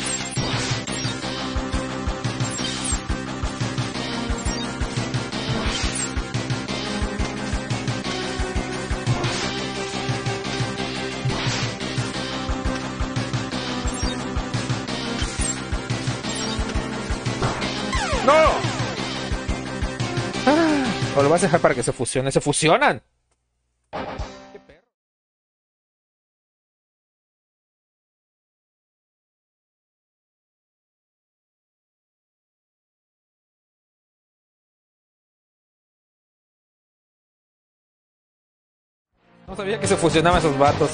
¡No! Ah. O lo vas a dejar para que se fusionen. ¡Se fusionan! ¡Qué perro! No sabía que se fusionaban esos vatos.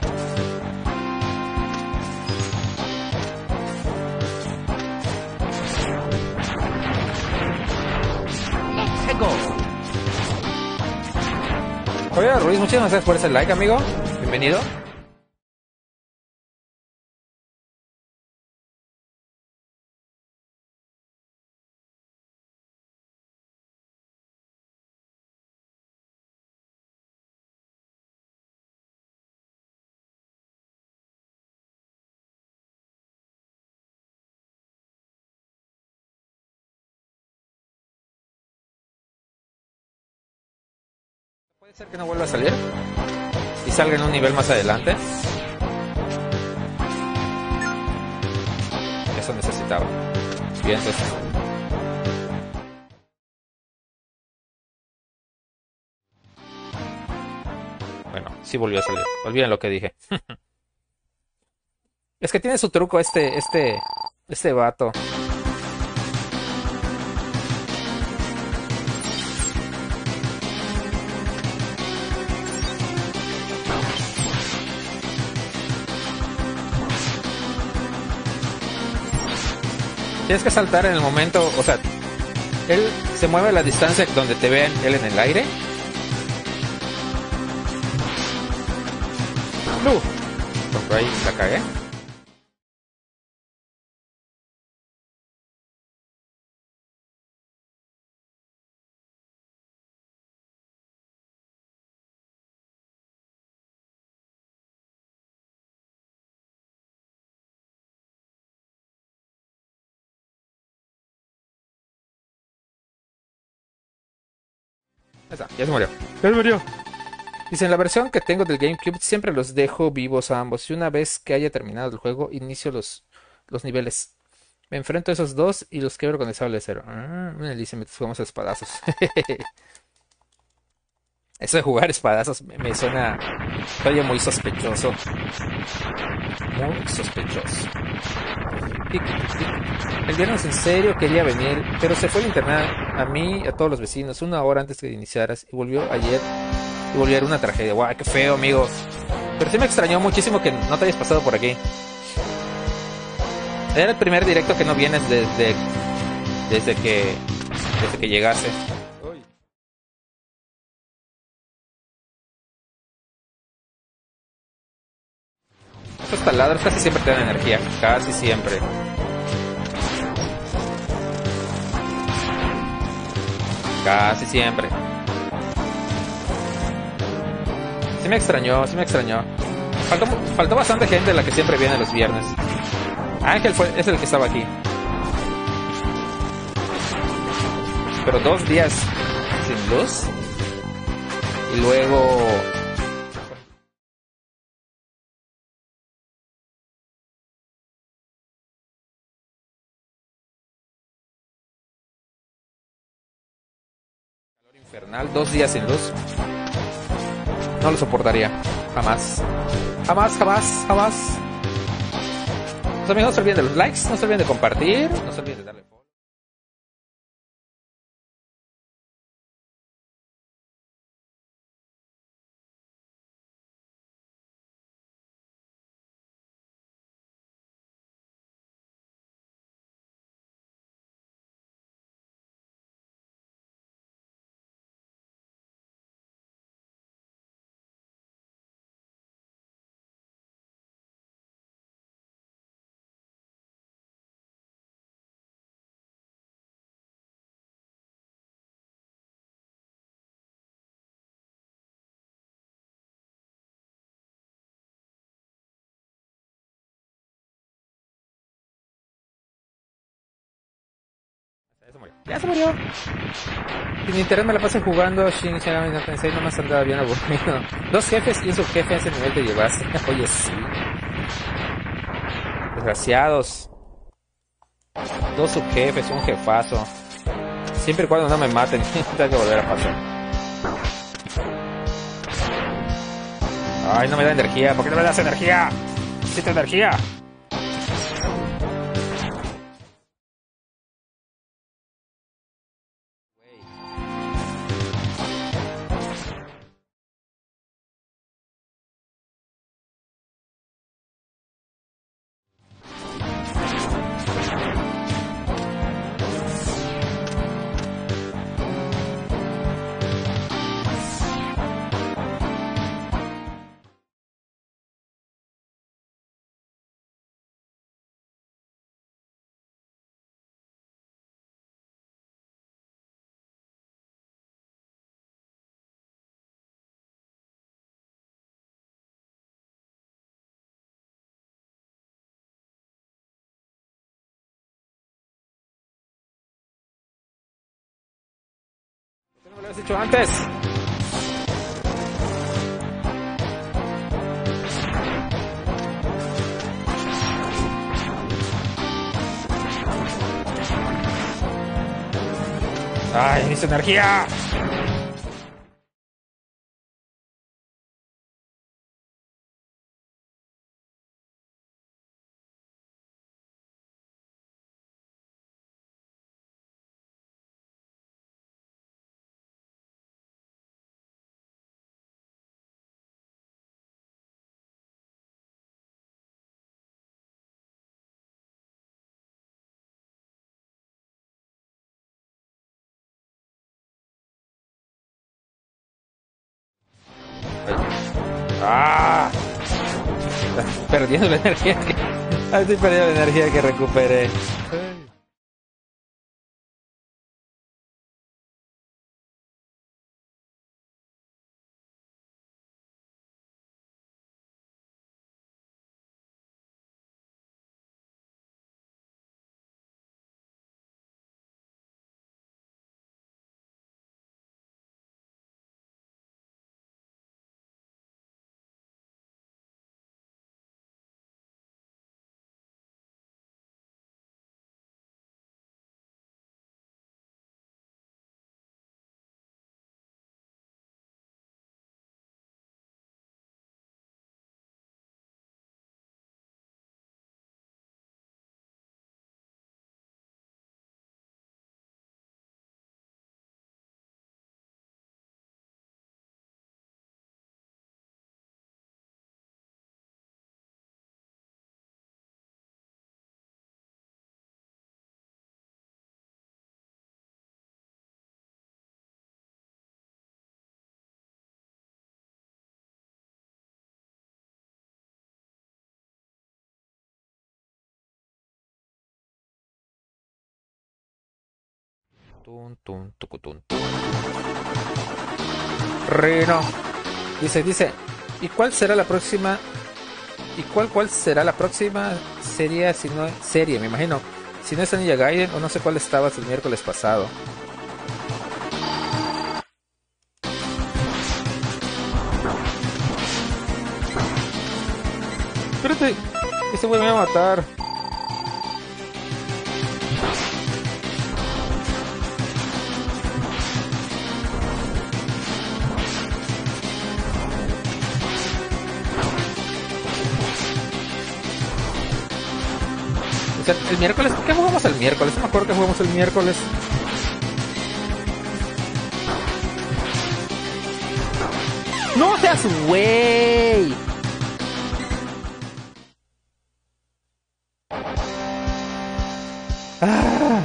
Let's go. Oye, Ruiz, muchísimas gracias por ese like, amigo. Bienvenido. Puede ser que no vuelva a salir y salga en un nivel más adelante. Eso necesitaba. Bien, entonces. Bueno, sí volvió a salir. Olviden lo que dije. Es que tiene su truco este, este, este vato. Tienes que saltar en el momento, o sea, él se mueve a la distancia donde te vean él en el aire. No. Por ahí la cagué. Ya está, ya se murió. Ya se murió. Dice, en la versión que tengo del GameCube siempre los dejo vivos a ambos. Y una vez que haya terminado el juego, inicio los, los niveles. Me enfrento a esos dos y los quebro con el sable de cero. Ah, una delicia, mientras jugamos a espadazos. Eso de jugar espadazos me, me suena todavía muy sospechoso. Muy sospechoso. Tic, tic, tic. El viernes en serio quería venir, pero se fue al internet a mí y a todos los vecinos una hora antes que iniciaras y volvió ayer y volvió a ser una tragedia. Guau, qué feo, amigo. Pero sí me extrañó muchísimo que no te hayas pasado por aquí. Era el primer directo que no vienes desde desde que desde que llegase. Uy. Estos taladros casi siempre te dan energía, casi siempre. Casi siempre. Sí me extrañó, sí me extrañó. Faltó, faltó bastante gente la que siempre viene los viernes. Ángel fue, es el que estaba aquí. Pero dos días sin luz. Y luego... calor infernal, dos días sin luz. No lo soportaría. Jamás. Jamás, jamás, jamás. Los amigos, no se olviden de los likes, no se olviden de compartir, no se olviden de darle follow. Ya se murió. Ya se murió. En internet me la pasé jugando Shin Megami no Tensei, nomás andaba bien aburrido. Dos jefes y un subjefe a ese nivel te llevaste. Oye, sí. Desgraciados. Dos subjefes, un jefazo. Siempre y cuando no me maten, tengo que volver a pasar. Ay, no me da energía. ¿Por qué no me das energía? Necesito energía. ¿Por qué no me lo habías dicho antes? ¡Ay, necesito energía! ¡Ah! Estoy perdiendo la energía que... Estoy perdiendo la energía que recuperé. Tun, tun, tucutun, tun. Rino. Dice, dice. ¿Y cuál será la próxima? ¿Y cuál cuál será la próxima serie si no serie, me imagino? Si no es Ninja Gaiden o no sé cuál estabas el miércoles pasado. Espérate, este güey me va a matar. O sea, el miércoles, ¿qué jugamos el miércoles? No me acuerdo que jugamos el miércoles. ¡No seas güey! Ah.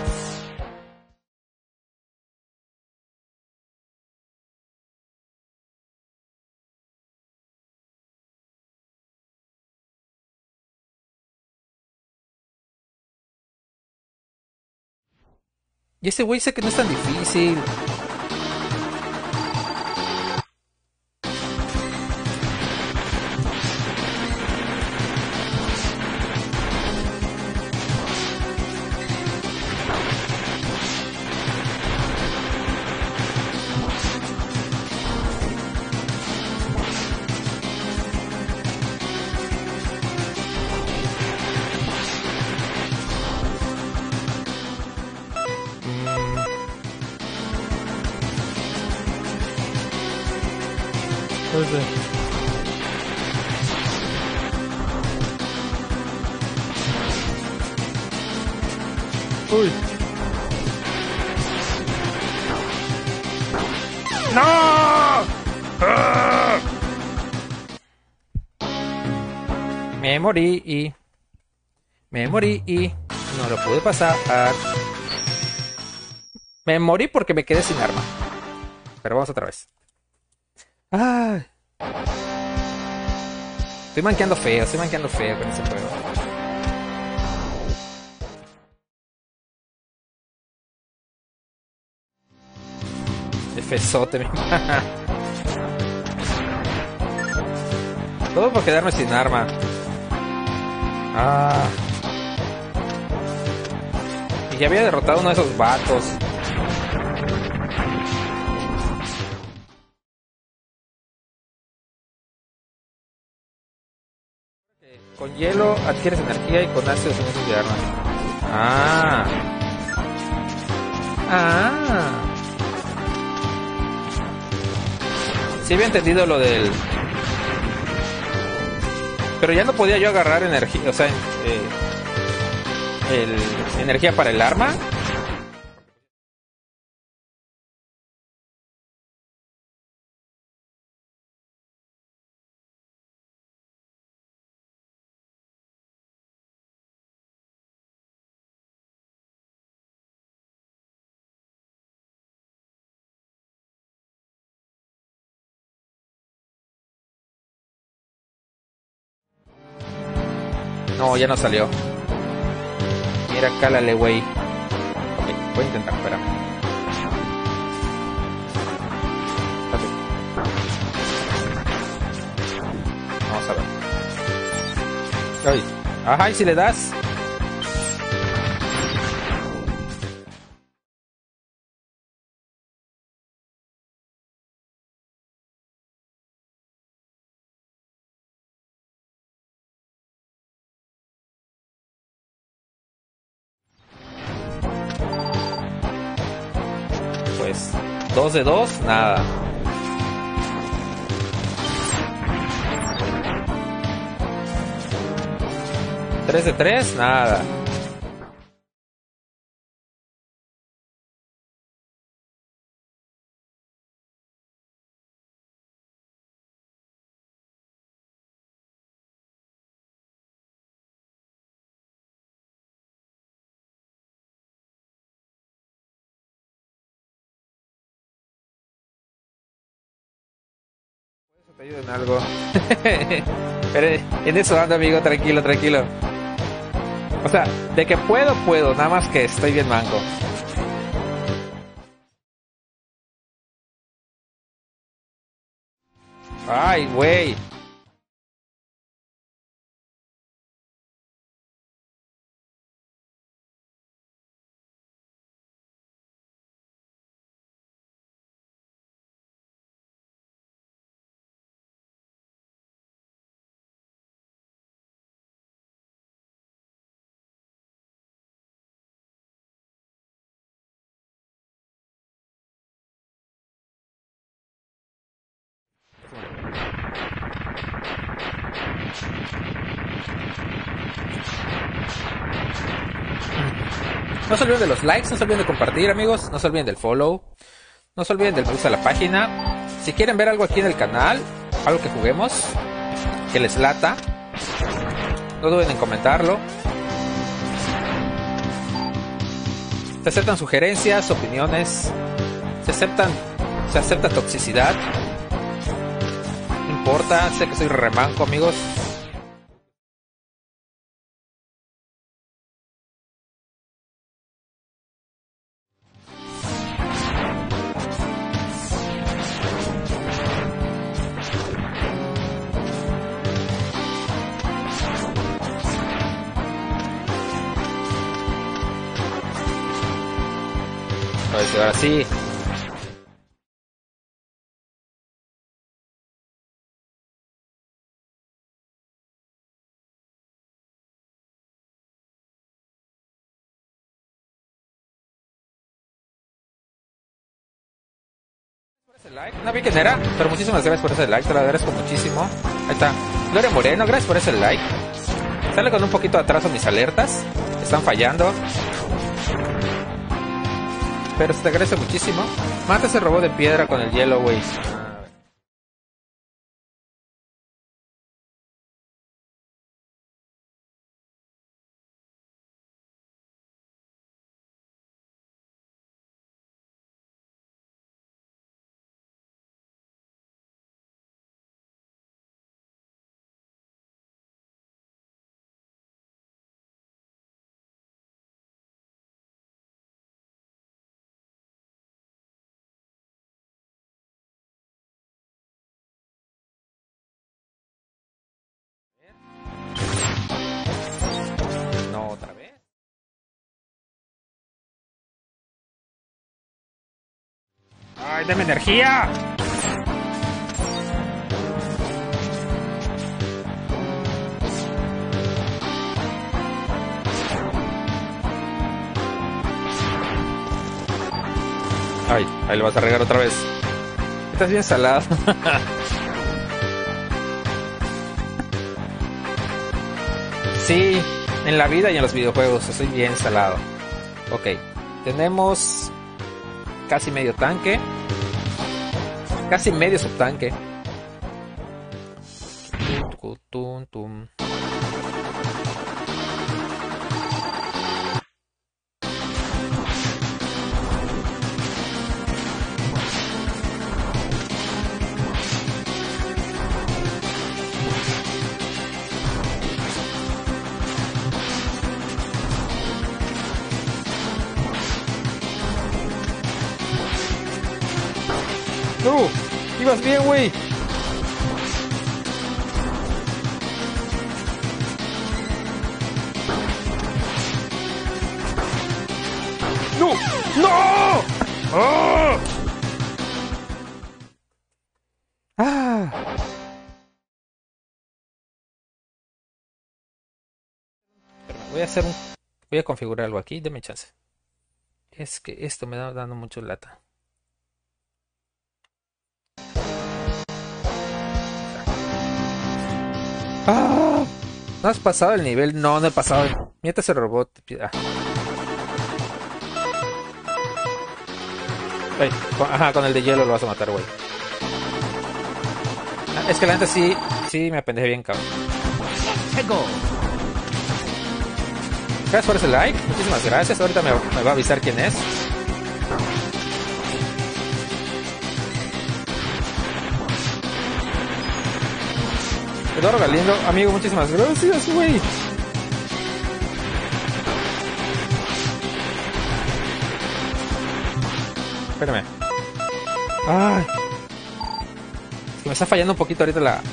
Y ese güey sé que no es tan difícil. Uy. ¡No! ¡Ah! Me morí y... Me morí y... No lo pude pasar. Me morí porque me quedé sin arma. Pero vamos otra vez. ¡Ay! Estoy manqueando feo, estoy manqueando feo con ese juego. Fesote, mi mamá. Todo por quedarme sin arma. Ah. Y ya había derrotado a uno de esos vatos. Con hielo adquieres energía y con ácido suministros de arma. Ah. Ah. Sí había entendido lo del... Pero ya no podía yo agarrar energía, o sea, eh, el... energía para el arma. No, ya no salió. Mira, cálale, güey. Ok, voy a intentar, espérame. Espérate. Vamos a ver. Ay. Ajá, ¿y si le das? Pues dos de dos, nada. Tres de tres, nada. Te ayudo en algo. Pero en eso ando, amigo, tranquilo, tranquilo. O sea, de que puedo, puedo, nada más que estoy bien manco. Ay, güey. No se olviden de los likes, no se olviden de compartir, amigos, no se olviden del follow, no se olviden del me gusta a la página. Si quieren ver algo aquí en el canal, algo que juguemos, que les lata, no duden en comentarlo. Se aceptan sugerencias, opiniones, se aceptan, se acepta toxicidad. No importa, sé que soy remanco, amigos. Pues ahora sí. Ese like, no vi quién era, pero muchísimas gracias por ese like, te lo agradezco muchísimo. Ahí está, Gloria Moreno, gracias por ese like. Sale con un poquito de atraso mis alertas, están fallando, pero se te agradece muchísimo. Mata ese robot de piedra con el hielo, güey. No, otra vez. ¡Ay, dame energía! Ay, ahí lo vas a regar otra vez. Estás bien salado. Sí, en la vida y en los videojuegos estoy bien salado. Ok, tenemos casi medio tanque, casi medio subtanque. Tum, tum, tum. No, ibas bien, güey. No, no. ¡Oh! Ah. Pero voy a hacer un, voy a configurar algo aquí. Deme chance. Es que esto me da dando mucho lata. ¡Ah! ¿No has pasado el nivel? No, no he pasado. Mierda ese robot. Ah. Ay, con, ajá, con el de hielo lo vas a matar, güey. Ah, es que la neta sí, sí me apendejé bien, cabrón. Gracias por ese like. Muchísimas gracias. Ahorita me, me va a avisar quién es. Eduardo Galindo, amigo, muchísimas gracias, güey. Espérame. Ay. Es me está fallando un poquito ahorita la...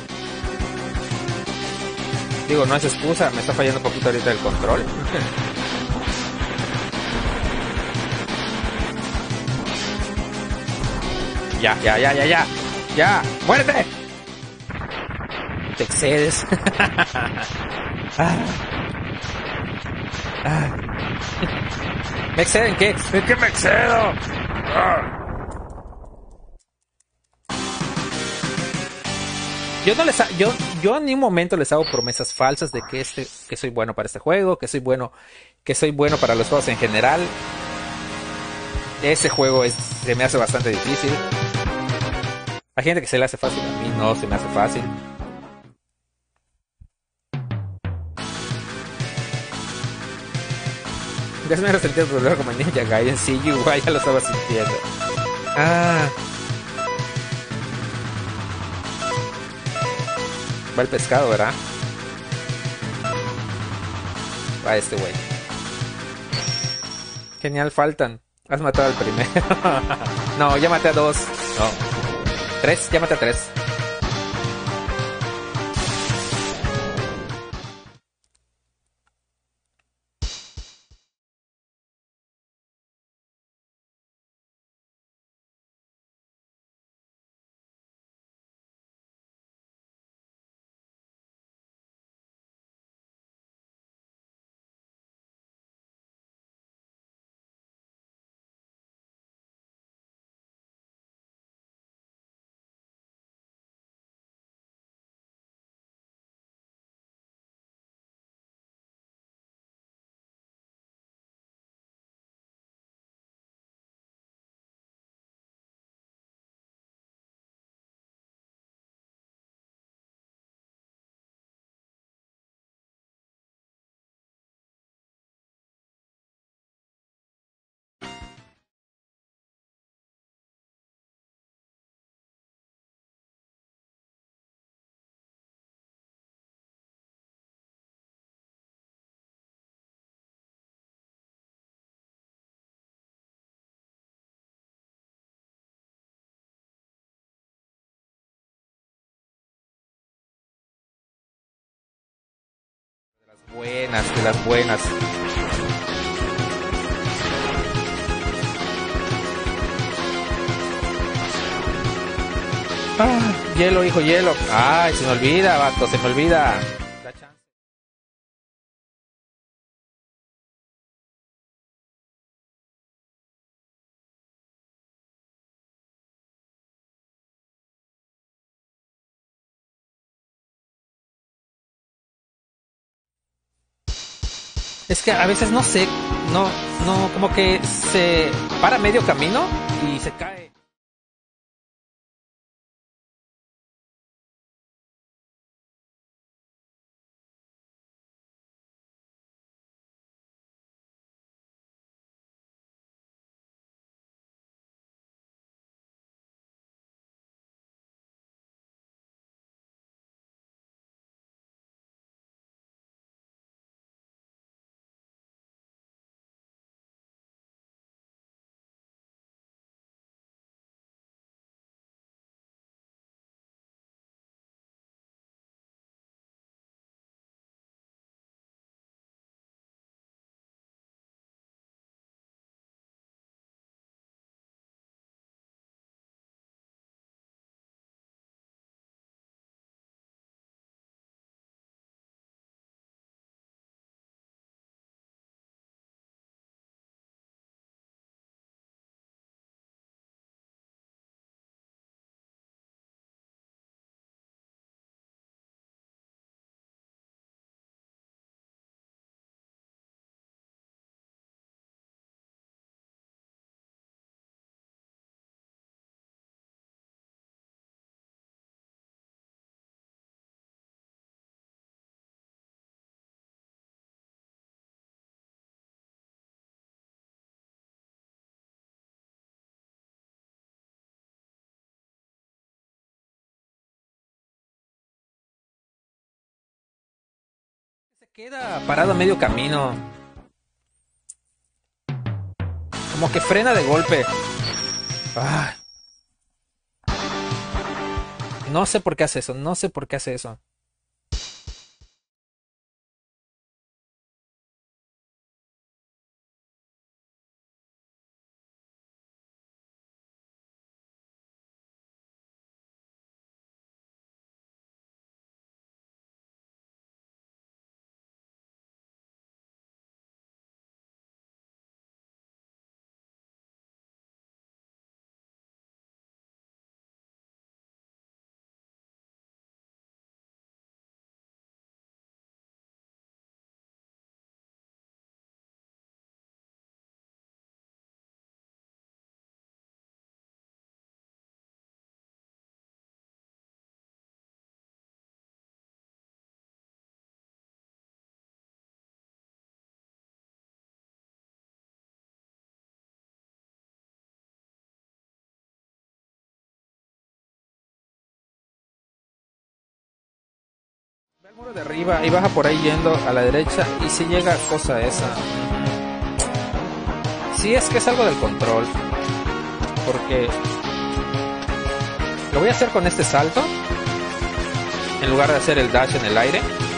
Digo, no es excusa, me está fallando un poquito ahorita el control. Ya, ya, ya, ya, ya. Ya, muérete. Te excedes. ah. Ah. ¿Me exceden qué? ¿En qué me excedo? Ah. Yo no les ha, yo yo en ningún momento les hago promesas falsas de que este que soy bueno para este juego, que soy bueno que soy bueno para los juegos en general. Ese juego es se me hace bastante difícil. Hay gente que se le hace fácil, a mí no se me hace fácil. Ya se me ha resentido el problema como en Ninja Gaiden, sí, yo igual ya lo estaba sintiendo. Ah. Va el pescado, ¿verdad? Va este güey. Genial, faltan. Has matado al primero. No, ya maté a dos. No. Tres, ya maté a tres. Buenas, de las buenas. Ah, hielo, hijo, hielo. Ay, se me olvida, vato, se me olvida. Da chance. Es que a veces no sé, no, no, como que se para medio camino y se cae. Se queda parado a medio camino. Como que frena de golpe. Ah. No sé por qué hace eso, no sé por qué hace eso. Ve al muro de arriba y baja por ahí yendo a la derecha y si llega cosa esa. Sí, es que es algo del control. Porque lo voy a hacer con este salto en lugar de hacer el dash en el aire.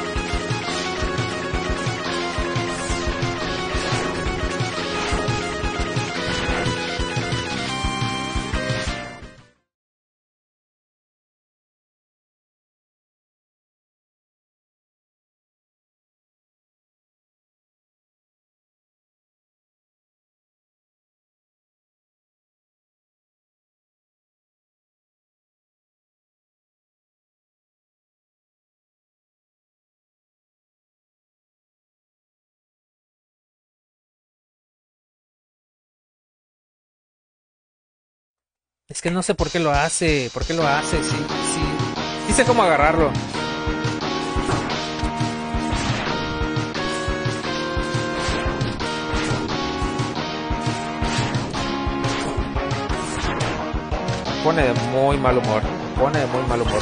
Es que no sé por qué lo hace, por qué lo hace, sí, sí, sí sé cómo agarrarlo. Me pone de muy mal humor, me pone de muy mal humor.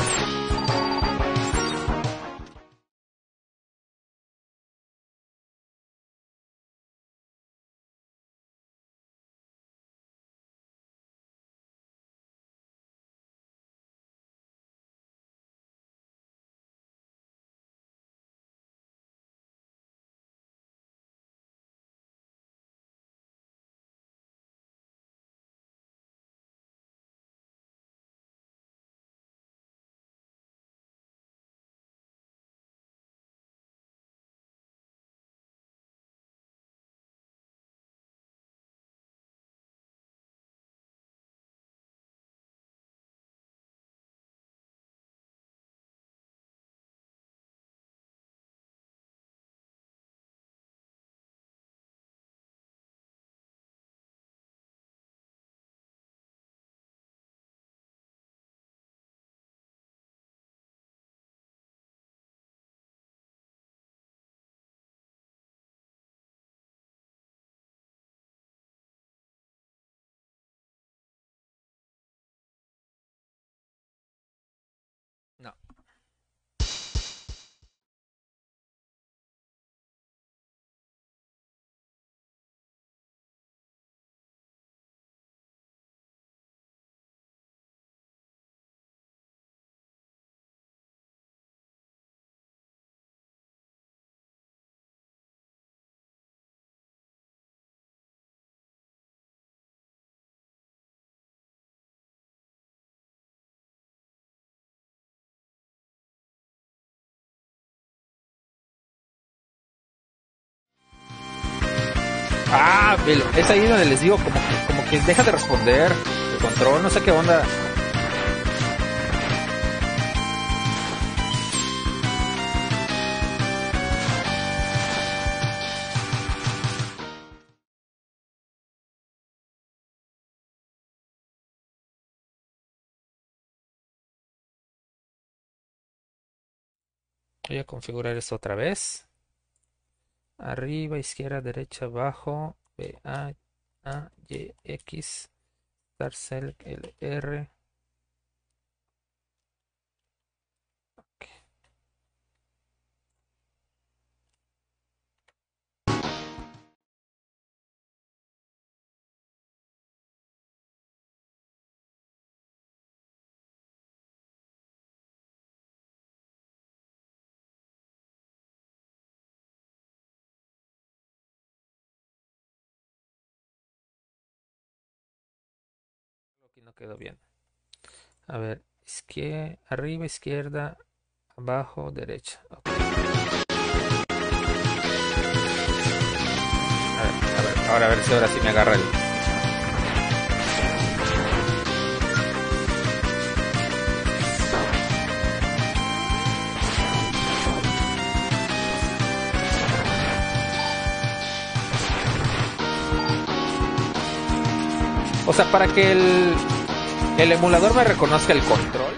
No. Ah, velo, es ahí donde les digo como que, como que deja de responder el control, no sé qué onda. Voy a configurar esto otra vez. Arriba, izquierda, derecha, abajo. B, A, A, Y, X. Start Select, L, R. no quedó bien. A ver, izquier- arriba, izquierda, abajo, derecha. Ok. A ver, a ver, ahora a ver si ahora sí me agarra el. O sea, para que el, el emulador me reconozca el control.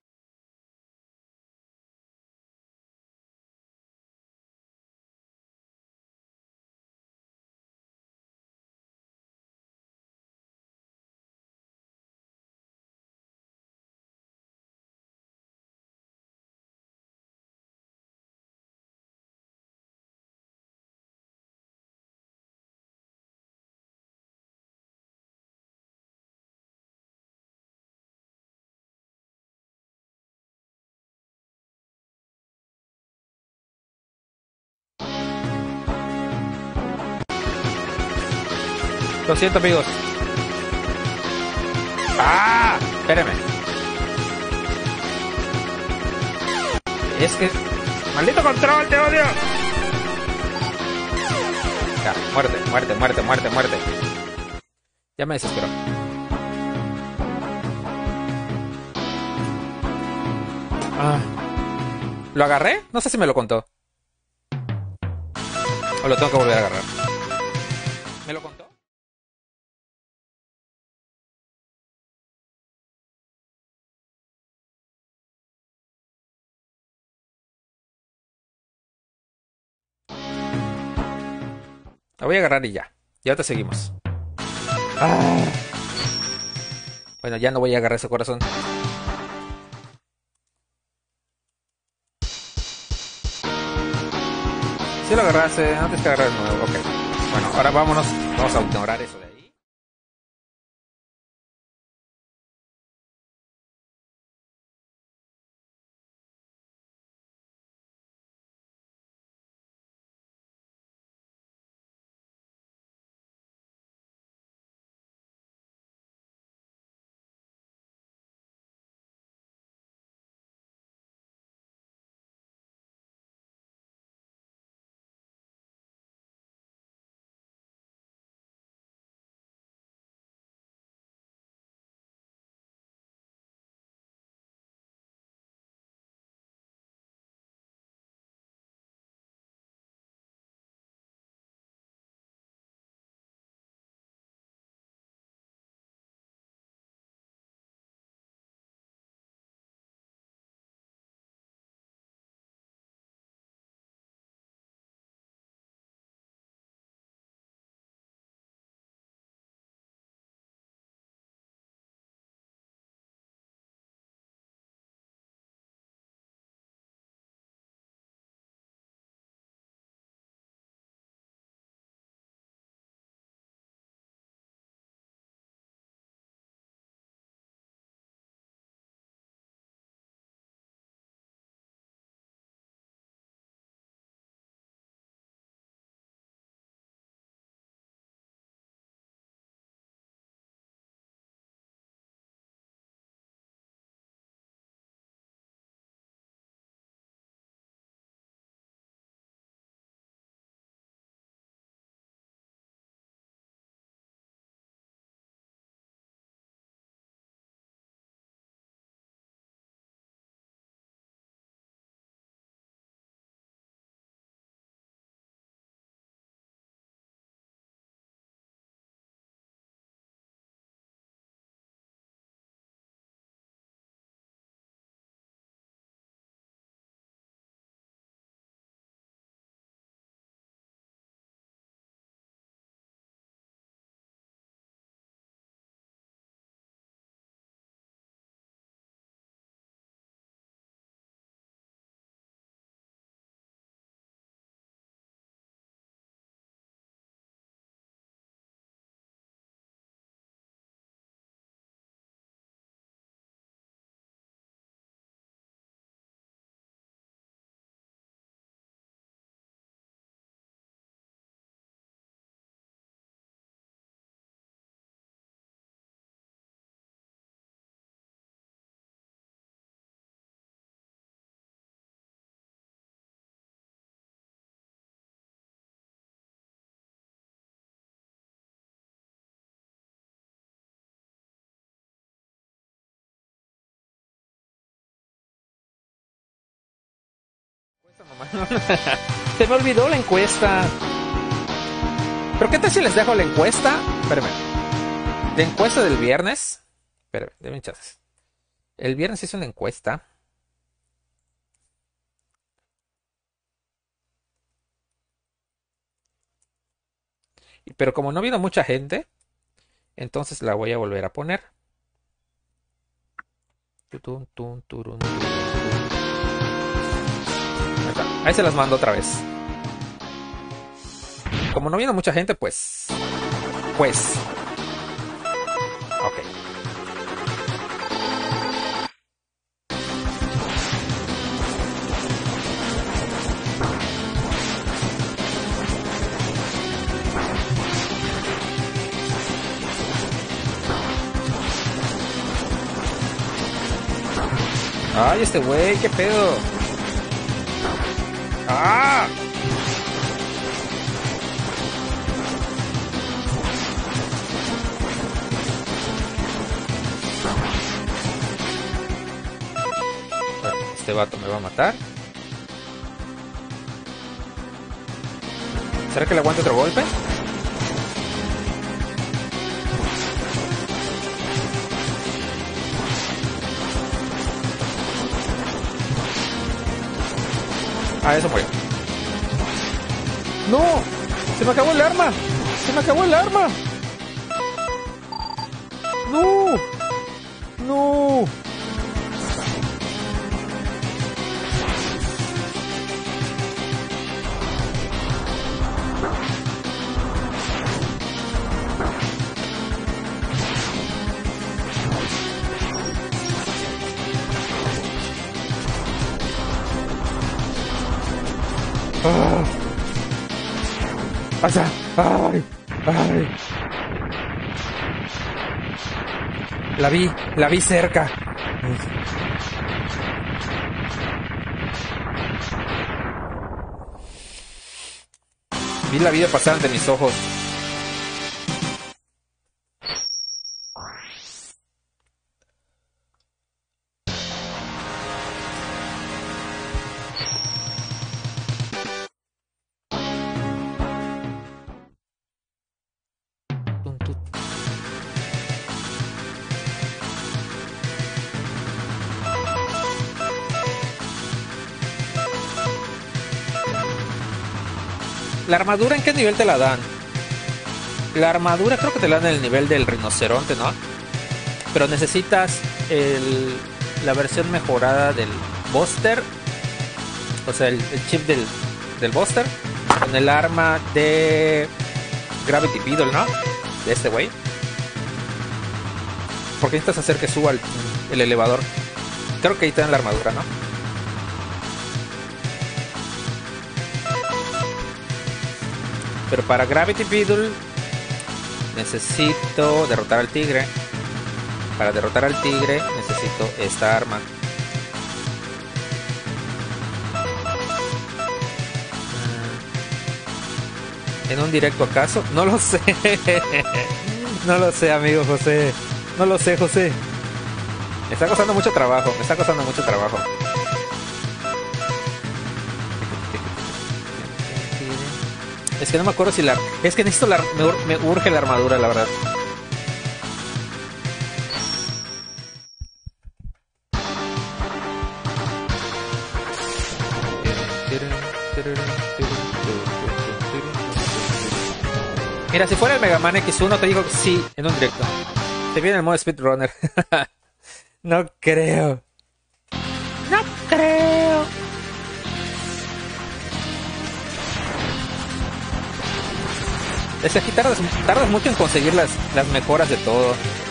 Lo siento, amigos. ¡Ah! Espérame. Es que. ¡Maldito control! ¡Te odio! Ya, muerte, muerte, muerte, muerte, muerte. Ya me desesperó. Ah. ¿Lo agarré? No sé si me lo contó. O lo tengo que volver a agarrar. ¿Me lo contó? La voy a agarrar y ya. Ya te seguimos. Ah. Bueno, ya no voy a agarrar ese corazón. Si lo agarraste, antes que agarrar de nuevo. Ok. Bueno, ahora vámonos. Vamos a ignorar eso de ahí. Se me olvidó la encuesta. ¿Pero qué tal si les dejo la encuesta? Espérenme. La encuesta del viernes. Espérenme, denme chances. El viernes hice una encuesta. Pero como no vino mucha gente, entonces la voy a volver a poner. Tutun, tun, turun, turun, turun. Ahí está. Ahí se las mando otra vez. Como no vino mucha gente, pues... Pues... Ok. Ay, este güey, qué pedo. ¡Ah! Este vato me va a matar. ¿Será que le aguante otro golpe? Ah, eso murió. ¡No! ¡Se me acabó el arma! ¡Se me acabó el arma! ¡No! ¡No! ¡Ah! ¡Asa! ¡Ay! ¡Ay! La vi, la vi cerca. Vi la vida pasar ante mis ojos. ¿La armadura en qué nivel te la dan? La armadura creo que te la dan en el nivel del rinoceronte, ¿no? Pero necesitas el, la versión mejorada del Buster. O sea, el, el chip del, del Buster. Con el arma de Gravity Beetle, ¿no? De este güey. Porque necesitas hacer que suba el, el elevador. Creo que ahí te dan la armadura, ¿no? Pero para Gravity Beetle necesito derrotar al tigre. Para derrotar al tigre necesito esta arma. ¿En un directo acaso? No lo sé. No lo sé, amigo José. No lo sé, José. Me está costando mucho trabajo. Me está costando mucho trabajo. Es que no me acuerdo si la... Es que necesito la... Me, ur... me urge la armadura, la verdad. Mira, si fuera el Mega Man X uno te digo que sí, en un directo. Te viene el modo Speedrunner. No creo. No creo. Es que aquí tardas, tardas mucho en conseguir las, las mejoras de todo.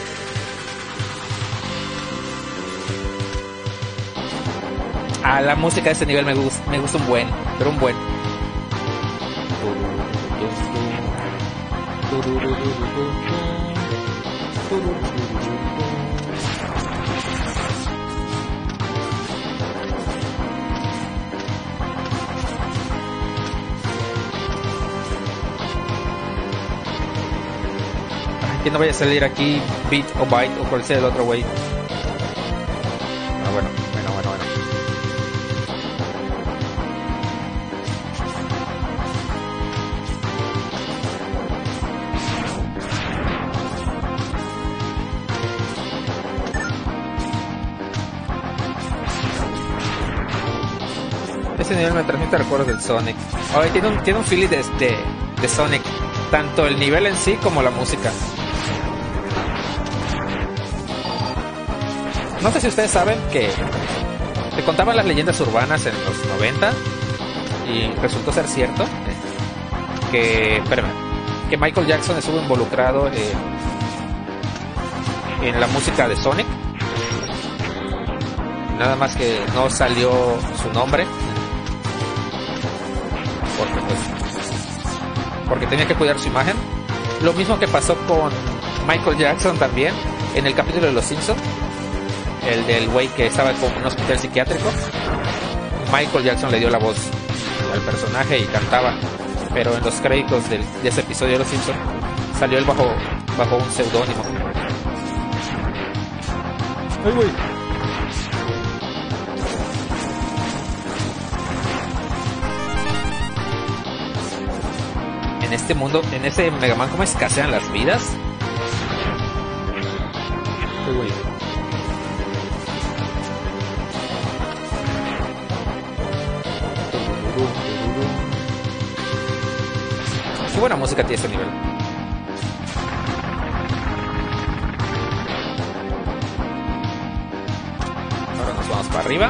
Ah, la música de este nivel me gusta, me gusta un buen, pero un buen. Que no vaya a salir aquí Bit o Byte o cual sea el otro güey. Ah, bueno, bueno, bueno, bueno. Ese nivel me transmite recuerdos del Sonic. Oye, tiene un, tiene un feeling de, de, de Sonic. Tanto el nivel en sí como la música. No sé si ustedes saben que te contaban las leyendas urbanas en los noventa y resultó ser cierto que, espérame, que Michael Jackson estuvo involucrado en, en la música de Sonic. Nada más que no salió su nombre porque pues porque tenía que cuidar su imagen. Lo mismo que pasó con Michael Jackson también en el capítulo de Los Simpsons, el del güey que estaba en un hospital psiquiátrico. Michael Jackson le dio la voz al personaje y cantaba, pero en los créditos del, de ese episodio de Los Simpsons salió él bajo, bajo un seudónimo. ¡Ay, güey! En este mundo, en ese Mega Man, ¿cómo escasean las vidas? ¡Ay, güey! Qué buena música tiene este nivel. Ahora nos vamos para arriba.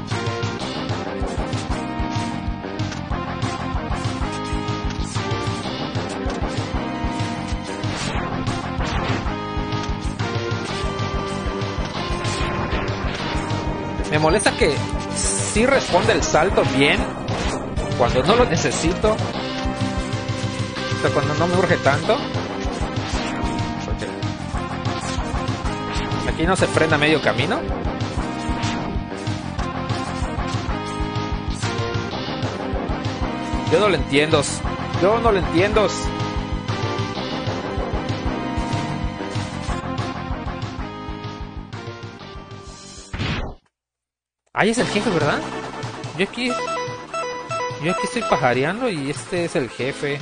Me molesta que sí responde el salto bien cuando no lo necesito. Cuando no me urge tanto. Aquí no se frena a medio camino. Yo no lo entiendo. Yo no lo entiendo. Ahí es el jefe, ¿verdad? Yo aquí... Yo aquí estoy pajareando y este es el jefe.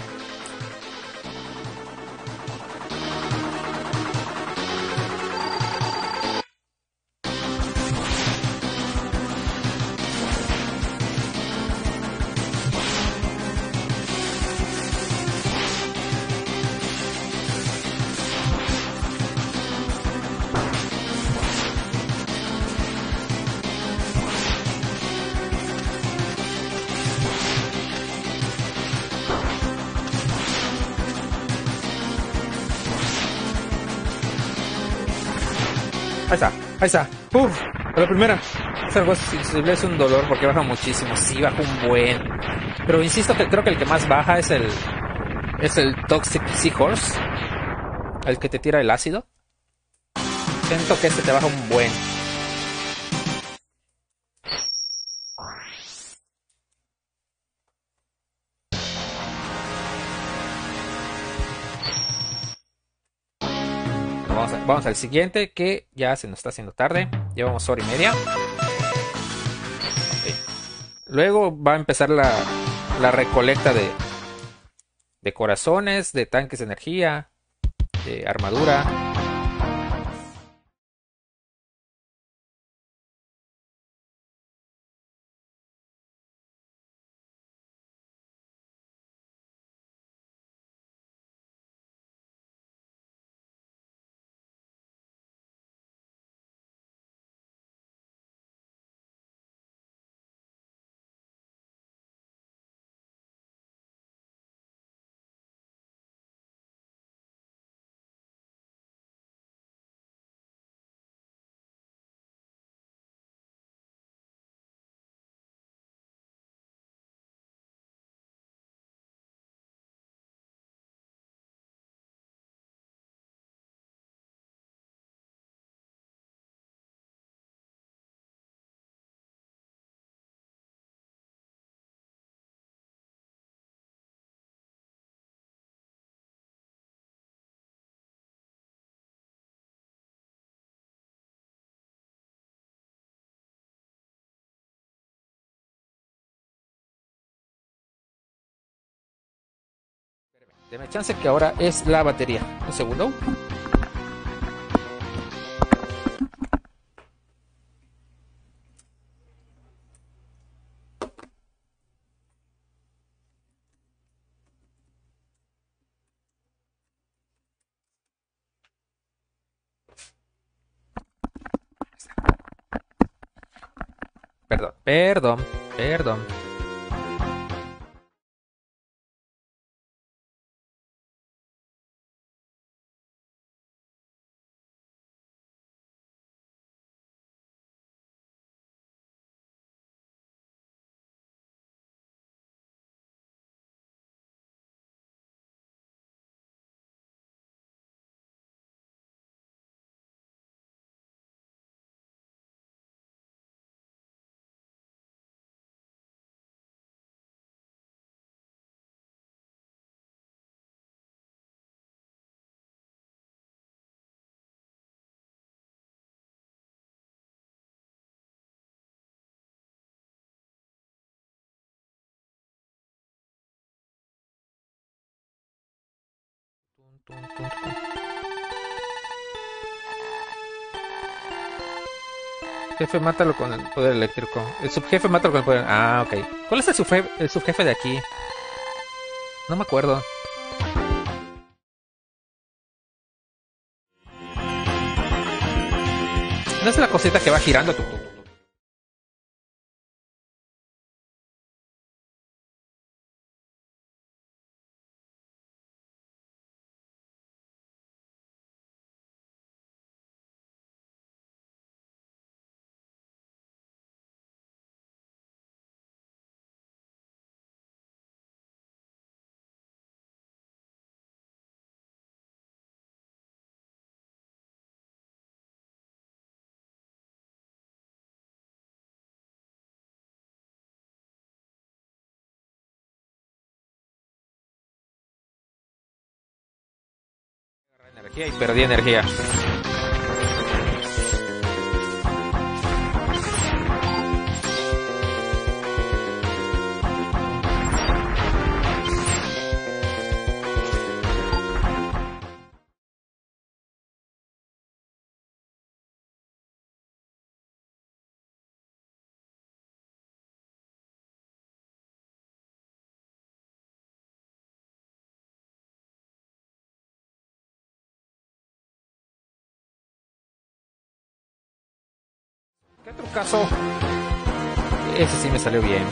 Ahí está, ahí está. Uf, a la primera. Es algo sensible, es un dolor porque baja muchísimo. Sí, baja un buen. Pero insisto que creo que el que más baja es el... Es el Toxic Seahorse. El que te tira el ácido. Siento que este te baja un buen. Vamos, a, vamos al siguiente, que ya se nos está haciendo tarde. Llevamos hora y media. Okay. Luego va a empezar la, la recolecta de, de corazones, de tanques de energía, de armadura. Deme chance que ahora es la batería. Un segundo. Perdón, perdón, perdón. Tun, tun, tun, tun. Jefe, mátalo con el poder eléctrico. El subjefe, mátalo con el poder. Ah, ok. ¿Cuál es el subjefe, el subjefe de aquí? No me acuerdo. ¿No es la cosita que va girando? Tu, tu, tu, tu? Agarré energía y perdí energía. ¿Qué otro caso? Ese sí me salió bien.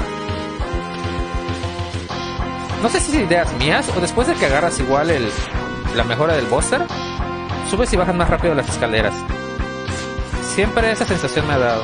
No sé si es ideas mías o después de que agarras igual el, la mejora del Buster, subes y bajas más rápido las escaleras. Siempre esa sensación me ha dado.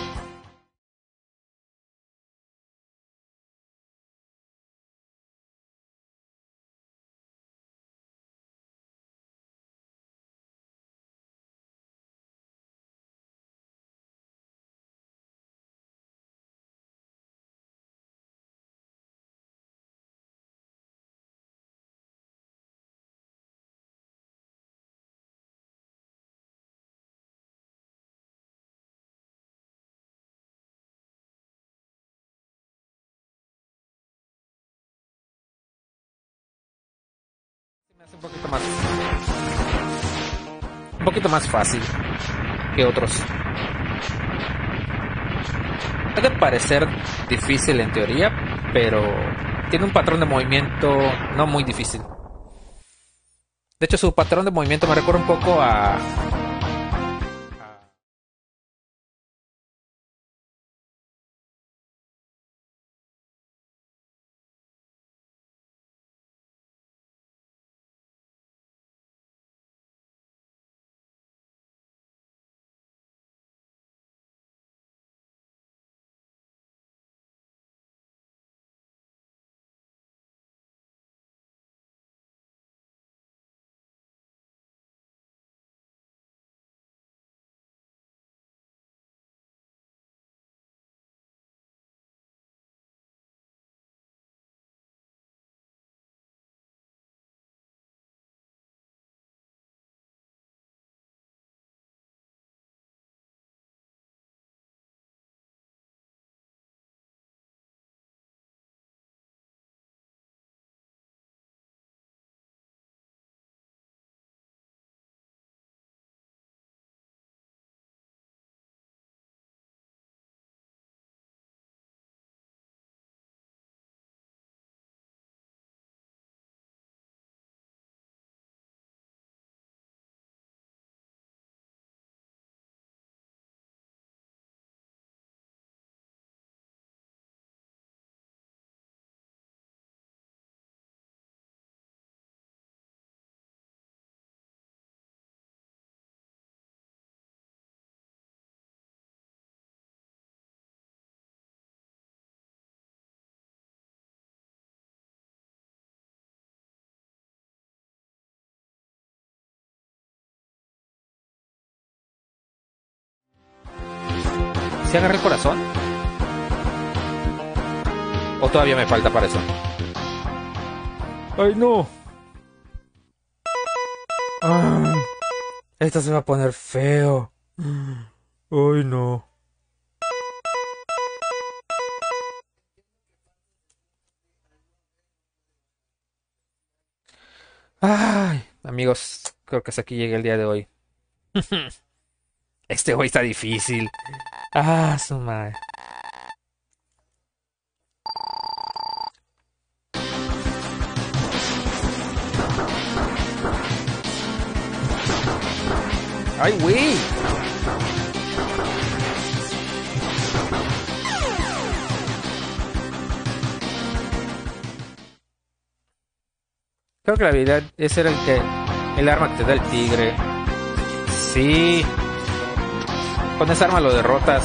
Se me hace un poquito más, un poquito más fácil que otros. Puede parecer difícil en teoría, pero tiene un patrón de movimiento no muy difícil. De hecho, su patrón de movimiento me recuerda un poco a ¿Sí agarré el corazón? ¿O todavía me falta para eso? ¡Ay, no! Ay, esto se va a poner feo. ¡Ay, no! Ay, amigos, creo que hasta aquí llega el día de hoy. Este hoy está difícil. Ah, su madre. ¡Ay, güey! Creo que la habilidad, ese era el que, el arma que te da el tigre. Sí. Con esa arma lo derrotas.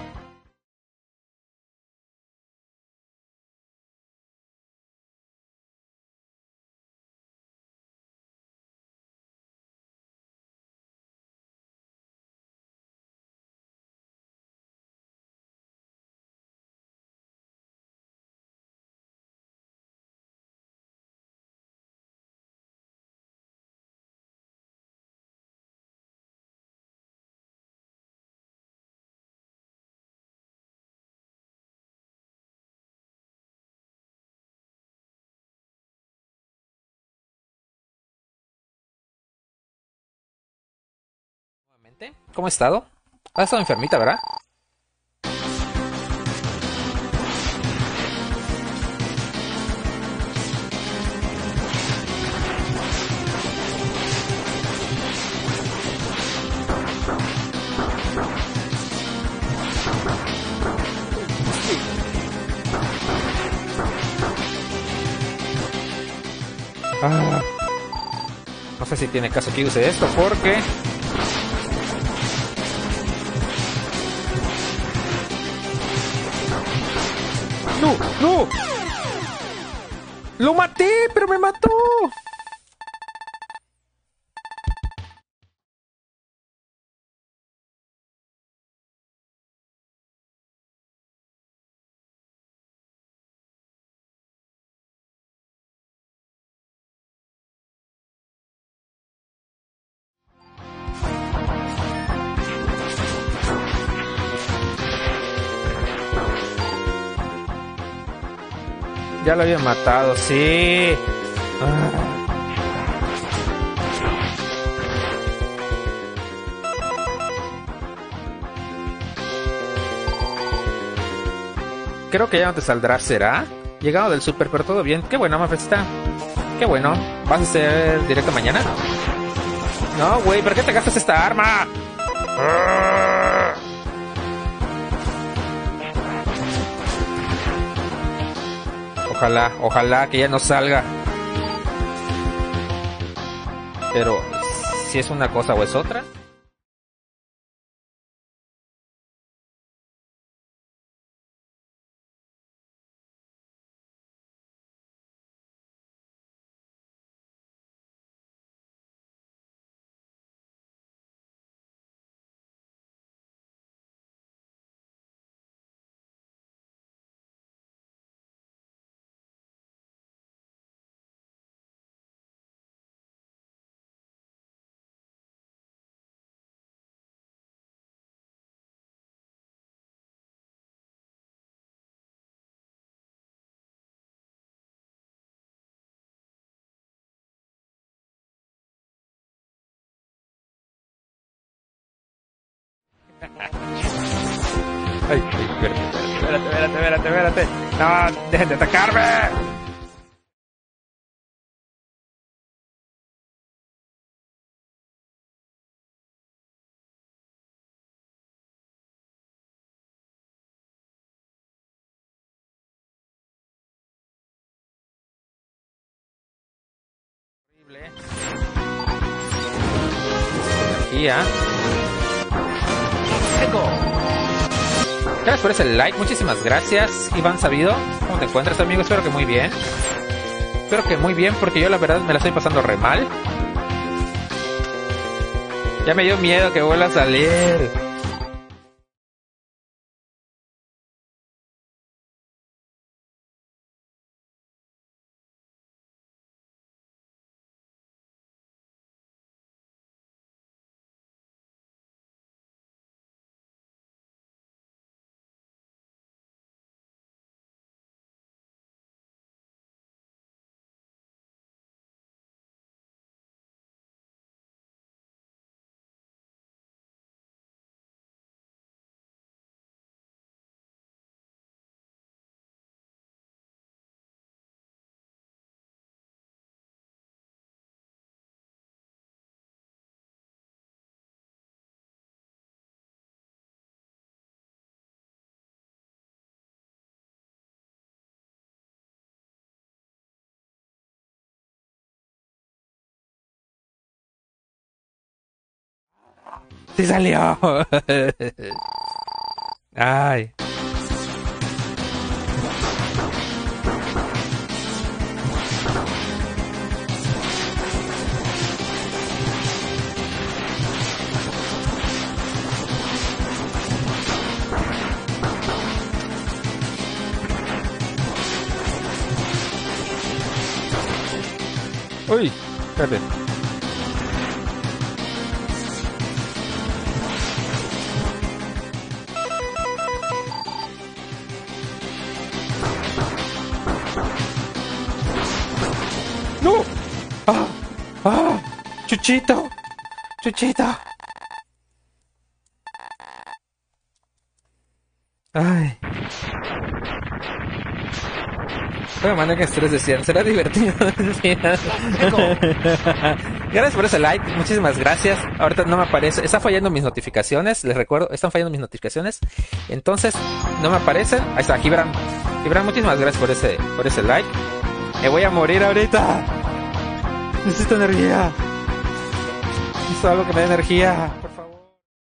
¿Cómo ha estado? Ha estado enfermita, ¿verdad? Ah, no sé si tiene caso que use esto porque... ¡No! ¡No! ¡Lo maté! ¡Pero me mató! Ya lo habían matado, sí. Ah. Creo que ya no te saldrá, ¿será? Llegado del súper, pero todo bien. Qué bueno, Mafesta. Qué bueno. ¿Vas a hacer directo mañana? No, güey, ¿por qué te gastas esta arma? Ah. Ojalá, ojalá que ya no salga. Pero, si es una cosa o es otra. Ay, ay, espérate, espérate, espérate, espérate, espérate. No, dejen de atacarme. Horrible. Energía. Gracias por ese like, muchísimas gracias, Iván Sabido. ¿Cómo te encuentras, amigo? Espero que muy bien. Espero que muy bien, porque yo la verdad me la estoy pasando re mal. Ya me dio miedo que vuelva a salir. ¡Sí salió! ¡Ay! Uy, espérate. ¡No! ¡Ah! ¡Ah! ¡Chuchito! ¡Chuchito! ¡Ay! Voy a mandar que estrés decían, será divertido. Gracias por ese like, muchísimas gracias. Ahorita no me aparece, está fallando mis notificaciones, les recuerdo, están fallando mis notificaciones. Entonces, no me aparecen. Ahí está, Gibran. Gibran, muchísimas gracias por ese, por ese like. Me voy a morir ahorita. Necesito energía. Necesito algo que me dé energía, por favor.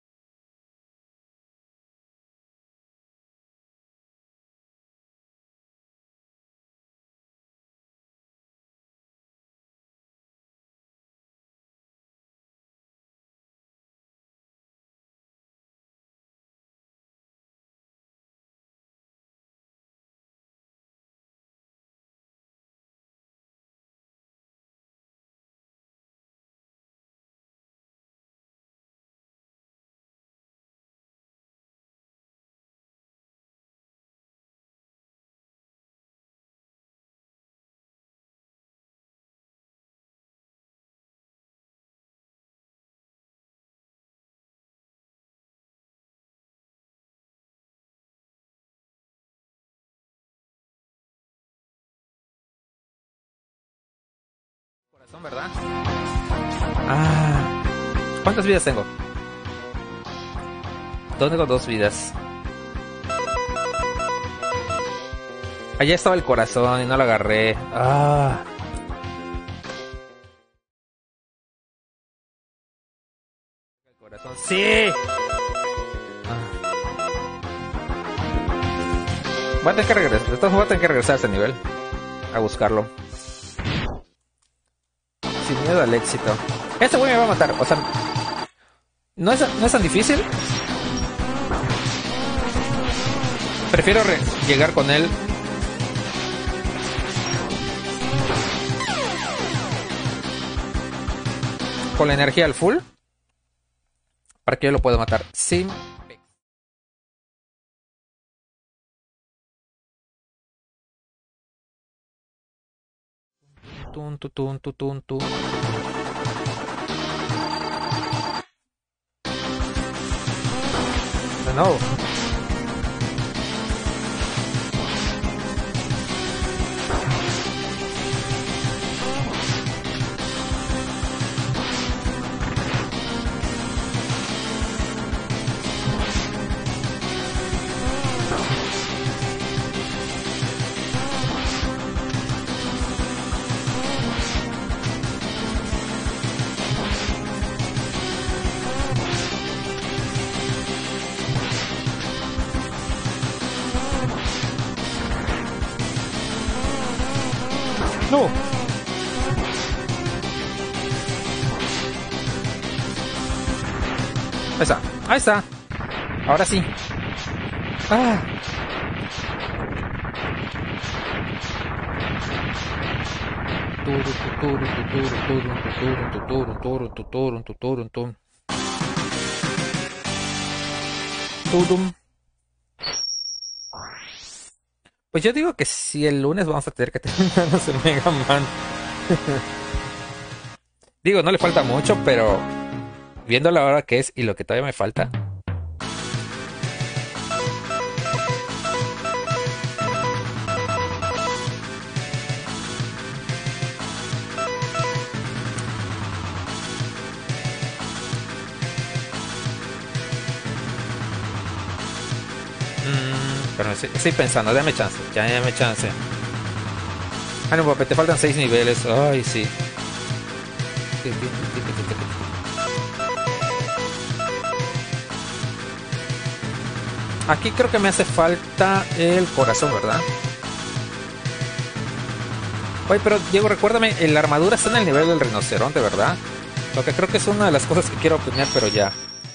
Corazón, ¿verdad? Ah, ¿cuántas vidas tengo? Tengo dos vidas. Allá estaba el corazón y no lo agarré. Ah. El corazón, sí. Ah. Voy a tener que regresar. Entonces voy a tener que regresar a este nivel. A buscarlo. Sin miedo al éxito. Este güey me va a matar. O sea, no es, no es tan difícil. Prefiero re llegar con él. Con la energía al full. Para que yo lo pueda matar sin... Tun, tu, tun, tu, tun, tu. De nuevo. No. Ahí está, ahí está. Ahora sí. Ah. Pues yo digo que si el lunes vamos a tener que terminarnos el Mega Man. Digo, no le falta mucho, pero viendo la hora que es y lo que todavía me falta. Pero estoy, estoy pensando, dame chance, ya dame chance. Ah, no, papi, te faltan seis niveles. Ay, sí. Aquí creo que me hace falta el corazón, ¿verdad? Oye, pero Diego, recuérdame, la armadura está en el nivel del rinoceronte, ¿verdad? Lo que creo que es una de las cosas que quiero obtener, pero ya.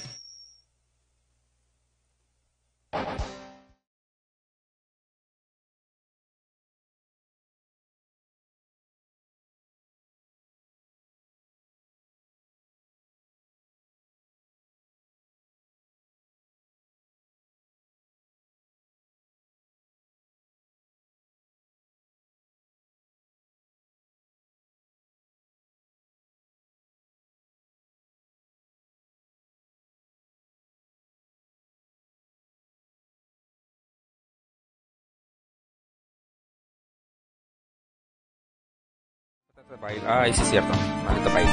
Ay, sí es cierto. Maldito país.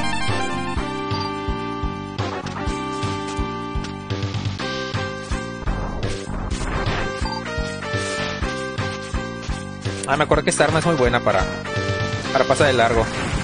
Ah, me acuerdo que esta arma es muy buena para, para pasar de largo.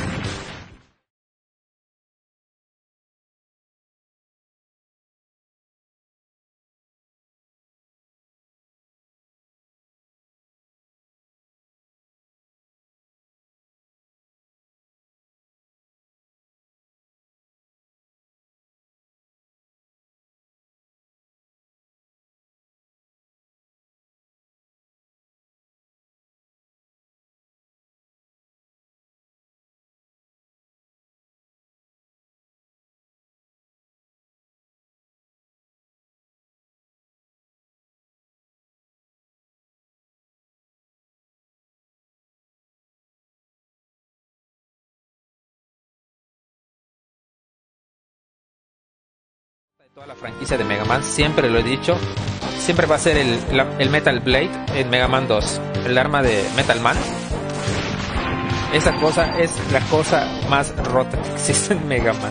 Toda la franquicia de Mega Man, siempre lo he dicho, siempre va a ser el, la- el Metal Blade en Mega Man dos, el arma de Metal Man. Esa cosa es la cosa más rota que existe en Mega Man.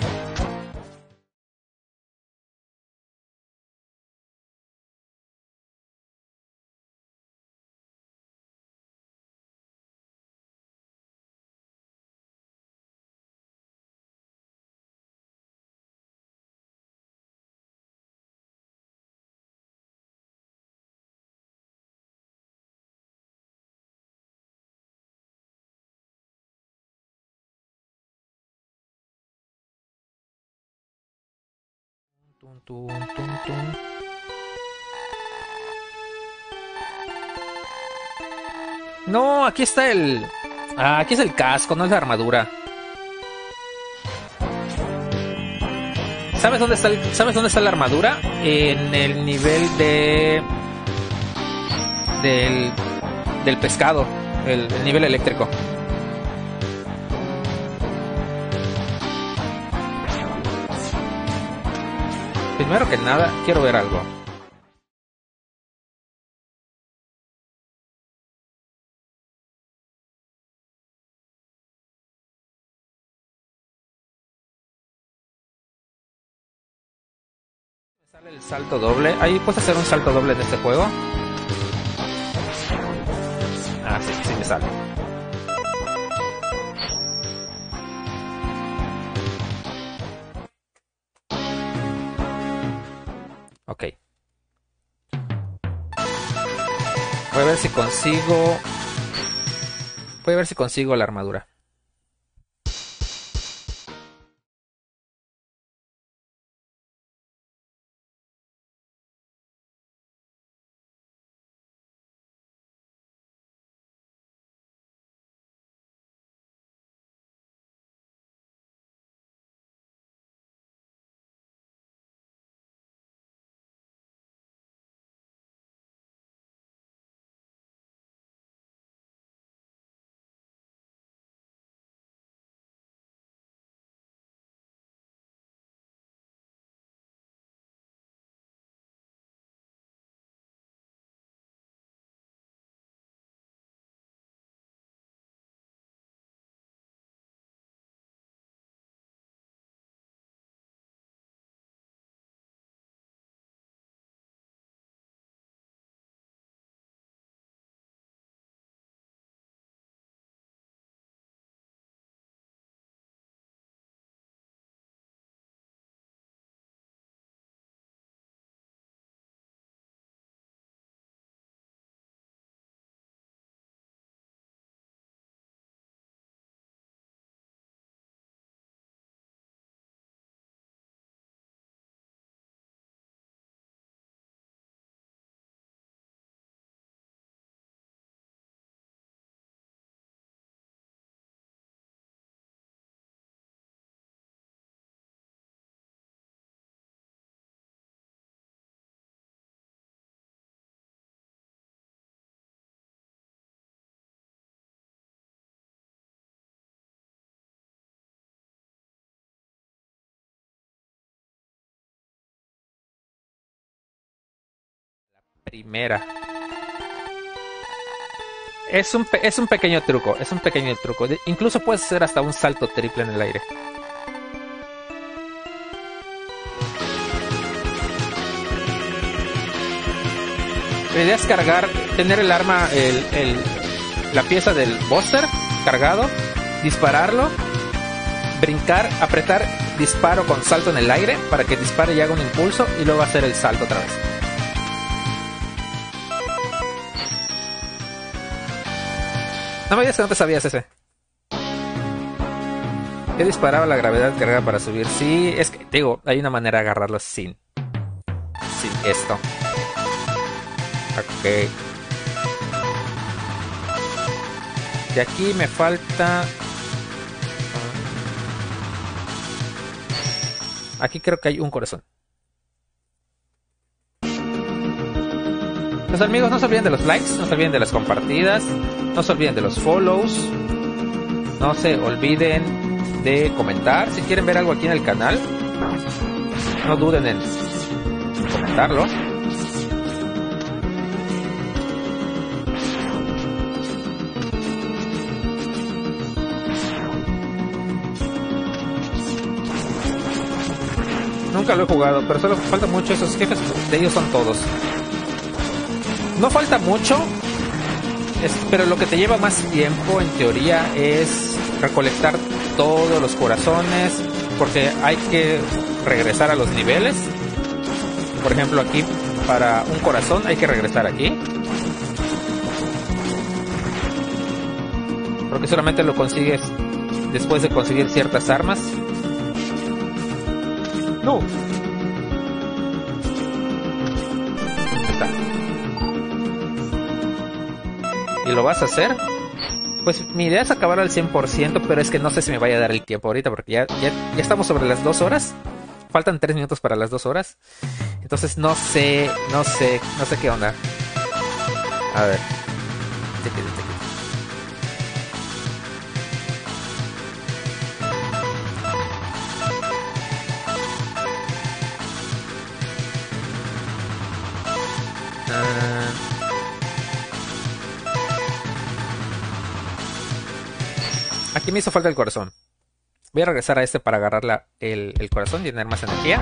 Tun, tun, tun, tun. No, aquí está el... Ah, aquí es el casco, no es la armadura. ¿Sabes dónde está el- ¿sabes dónde está la armadura? En el nivel de... del... del pescado, el, el nivel eléctrico. Primero que nada, quiero ver algo. Me sale el salto doble. ¿Ahí puedes hacer un salto doble en este juego? Ah, sí, sí me sale. Ok. Voy a ver si consigo... Voy a ver si consigo la armadura. primera. Es un, pe- es un pequeño truco, es un pequeño truco. De- incluso puedes hacer hasta un salto triple en el aire. La idea es cargar, tener el arma, el, el- la pieza del Buster cargado, dispararlo, brincar, apretar disparo con salto en el aire para que dispare y haga un impulso y luego hacer el salto otra vez. No me digas que no te sabías ese. Que disparaba la gravedad cargada para subir. Sí, es que, digo, hay una manera de agarrarlo sin, sin esto. Ok. De aquí me falta... Aquí creo que hay un corazón. Los amigos, no se olviden de los likes, no se olviden de las compartidas, no se olviden de los follows, no se olviden de comentar. Si quieren ver algo aquí en el canal, no duden en comentarlo. Nunca lo he jugado, pero solo falta mucho. Esos jefes de ellos son todos. No falta mucho, es, pero lo que te lleva más tiempo en teoría es recolectar todos los corazones, porque hay que regresar a los niveles. Por ejemplo, aquí para un corazón hay que regresar aquí, porque solamente lo consigues después de conseguir ciertas armas. No. Ahí está. ¿Y lo vas a hacer? Pues mi idea es acabar al cien por ciento, pero es que no sé si me vaya a dar el tiempo ahorita, porque ya, ya, ya estamos sobre las dos horas. Faltan tres minutos para las dos horas. Entonces no sé, no sé, no sé qué onda. A ver. Aquí me hizo falta el corazón. Voy a regresar a este para agarrar la, el, el corazón y tener más energía.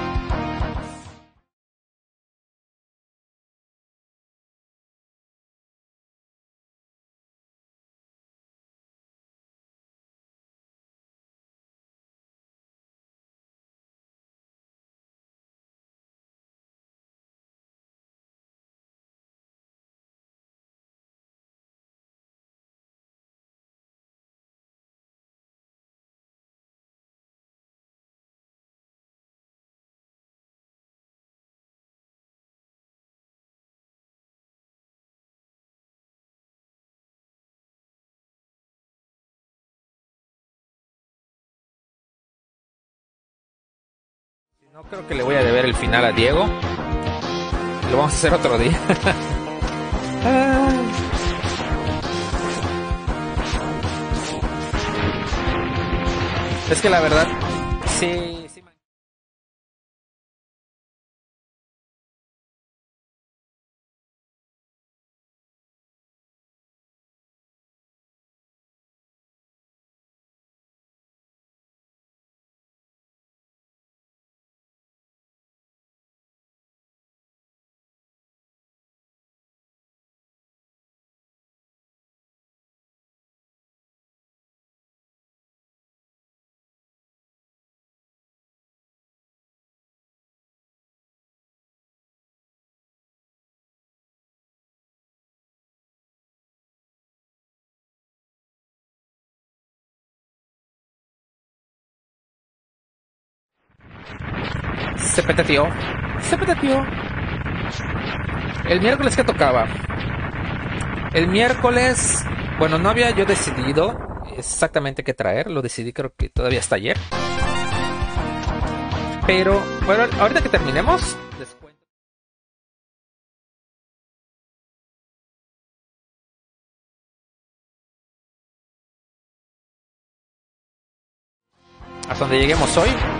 No creo que le voy a deber el final a Diego. Lo vamos a hacer otro día. Es que la verdad, sí, sí. Se petateó. Se petateó. El miércoles que tocaba. El miércoles, bueno, no había yo decidido exactamente qué traer. Lo decidí creo que todavía hasta ayer. Pero, bueno, ahorita que terminemos, les cuento. Hasta donde lleguemos hoy.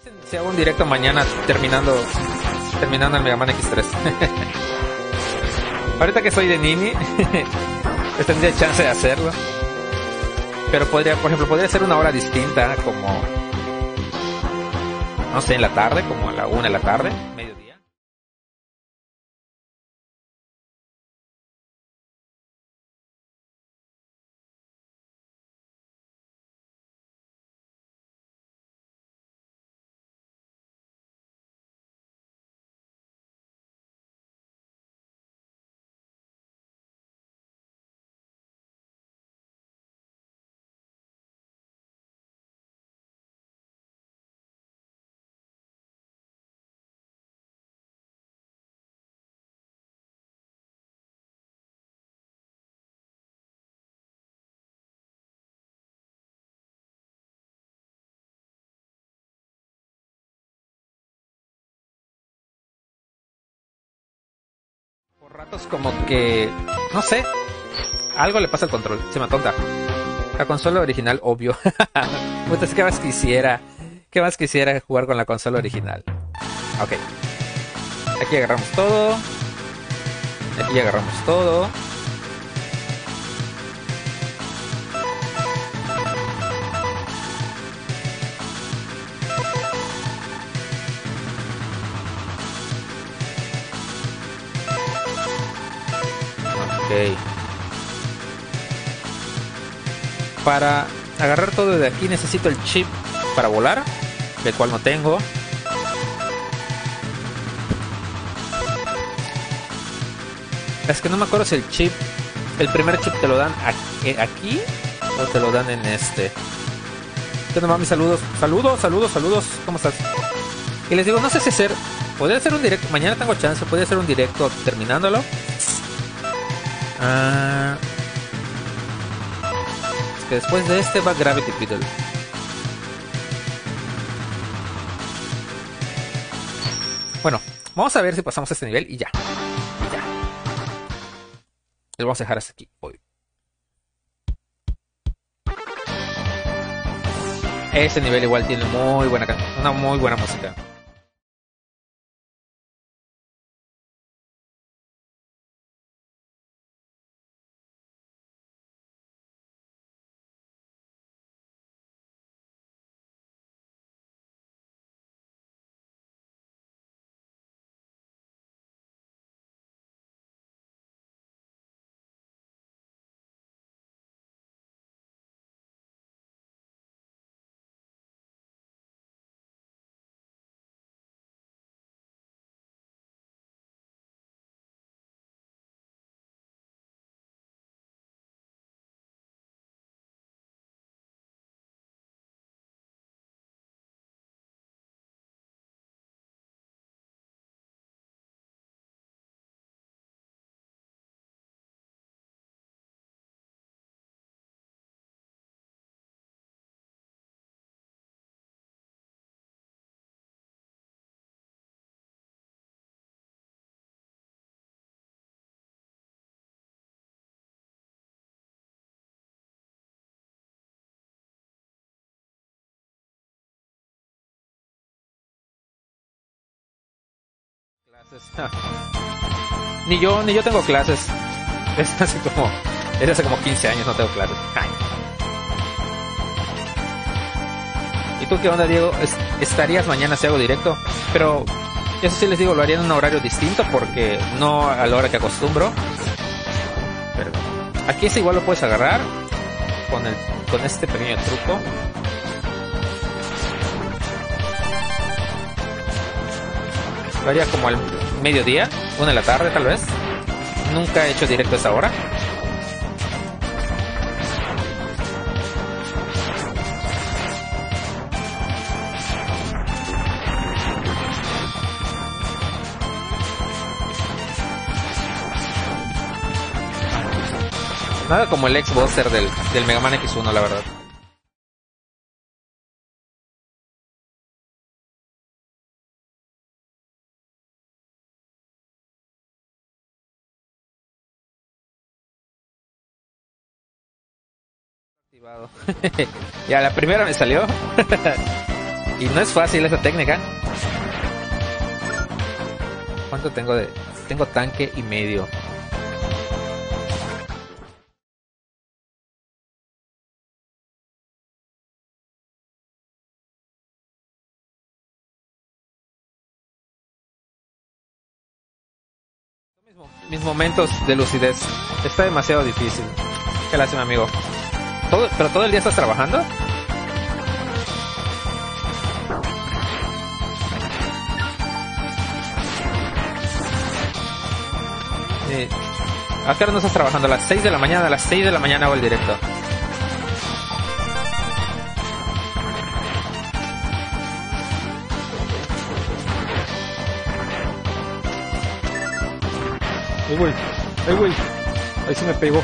Si hago un directo mañana terminando terminando el Mega Man X tres. Ahorita que soy de Nini, pues tendría chance de hacerlo. Pero podría, por ejemplo, podría ser una hora distinta, como no sé, en la tarde, como a la una de la tarde, mediodía. Por ratos como que, no sé, algo le pasa al control, se me atonta. La consola original, obvio. Puta, ¿qué más quisiera? ¿Qué más quisiera jugar con la consola original? Ok. Aquí agarramos todo. Aquí agarramos todo. Ok. Para agarrar todo de aquí necesito el chip para volar, del cual no tengo. Es que no me acuerdo si el chip, el primer chip te lo dan aquí, aquí o te lo dan en este. ¿Qué onda, mami? Saludos, saludos, saludos, saludos. ¿Cómo estás? Y les digo, no sé si hacer, podría hacer un directo. Mañana tengo chance, podría hacer un directo terminándolo. Ah, es que después de este va Gravity Beetle. Bueno, vamos a ver si pasamos este nivel y ya. Y ya. Les vamos a dejar hasta aquí hoy. Este nivel igual tiene muy buena, una muy buena música. Ni yo, ni yo tengo clases. Es así como, desde hace como quince años no tengo clases. Ay. ¿Y tú qué onda, Diego? ¿Es- ¿Estarías mañana si hago directo? Pero eso sí les digo, lo haría en un horario distinto porque no a la hora que acostumbro. Pero aquí es igual, lo puedes agarrar con el, con este pequeño truco. Lo haría como al mediodía, una de la tarde tal vez. Nunca he hecho directo a esa hora. Nada como el ex-buster del, del Mega Man X uno, la verdad. Activado. Ya, la primera me salió. Y no es fácil esa técnica. ¿Cuánto tengo de...? Tengo tanque y medio. Mis momentos de lucidez. Está demasiado difícil. Qué lástima, amigo. ¿Todo, ¿Pero todo el día estás trabajando? Eh, ¿A qué hora no estás trabajando? A las seis de la mañana. A las seis de la mañana hago el directo. Ay, güey. Ay, güey. Ahí se me pegó.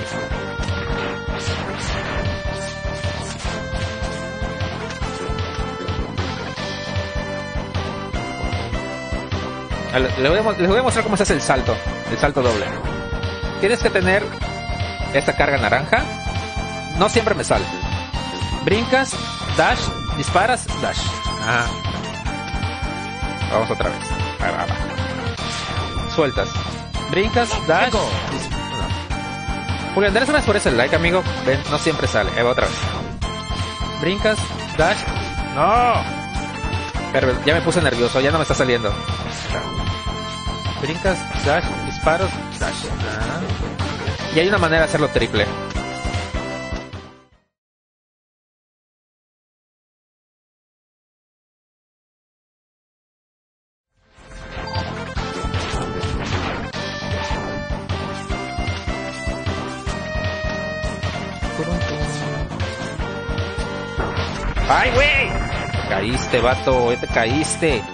Les voy, a, les voy a mostrar cómo se hace el salto. El salto doble. Tienes que tener esta carga naranja. No siempre me sale. Brincas, dash, disparas, dash. Ah. Vamos otra vez. Va, va, va. Sueltas. Brincas, dash. No. Julio Andrés, gracias por ese like, amigo. Ven, no siempre sale. Ahí va otra vez. Brincas, dash. No. Pero ya me puse nervioso, ya no me está saliendo. Brincas, dash, disparos, dash. Ah. Y hay una manera de hacerlo triple. ¡Ay, güey! Te caíste, vato, te caíste.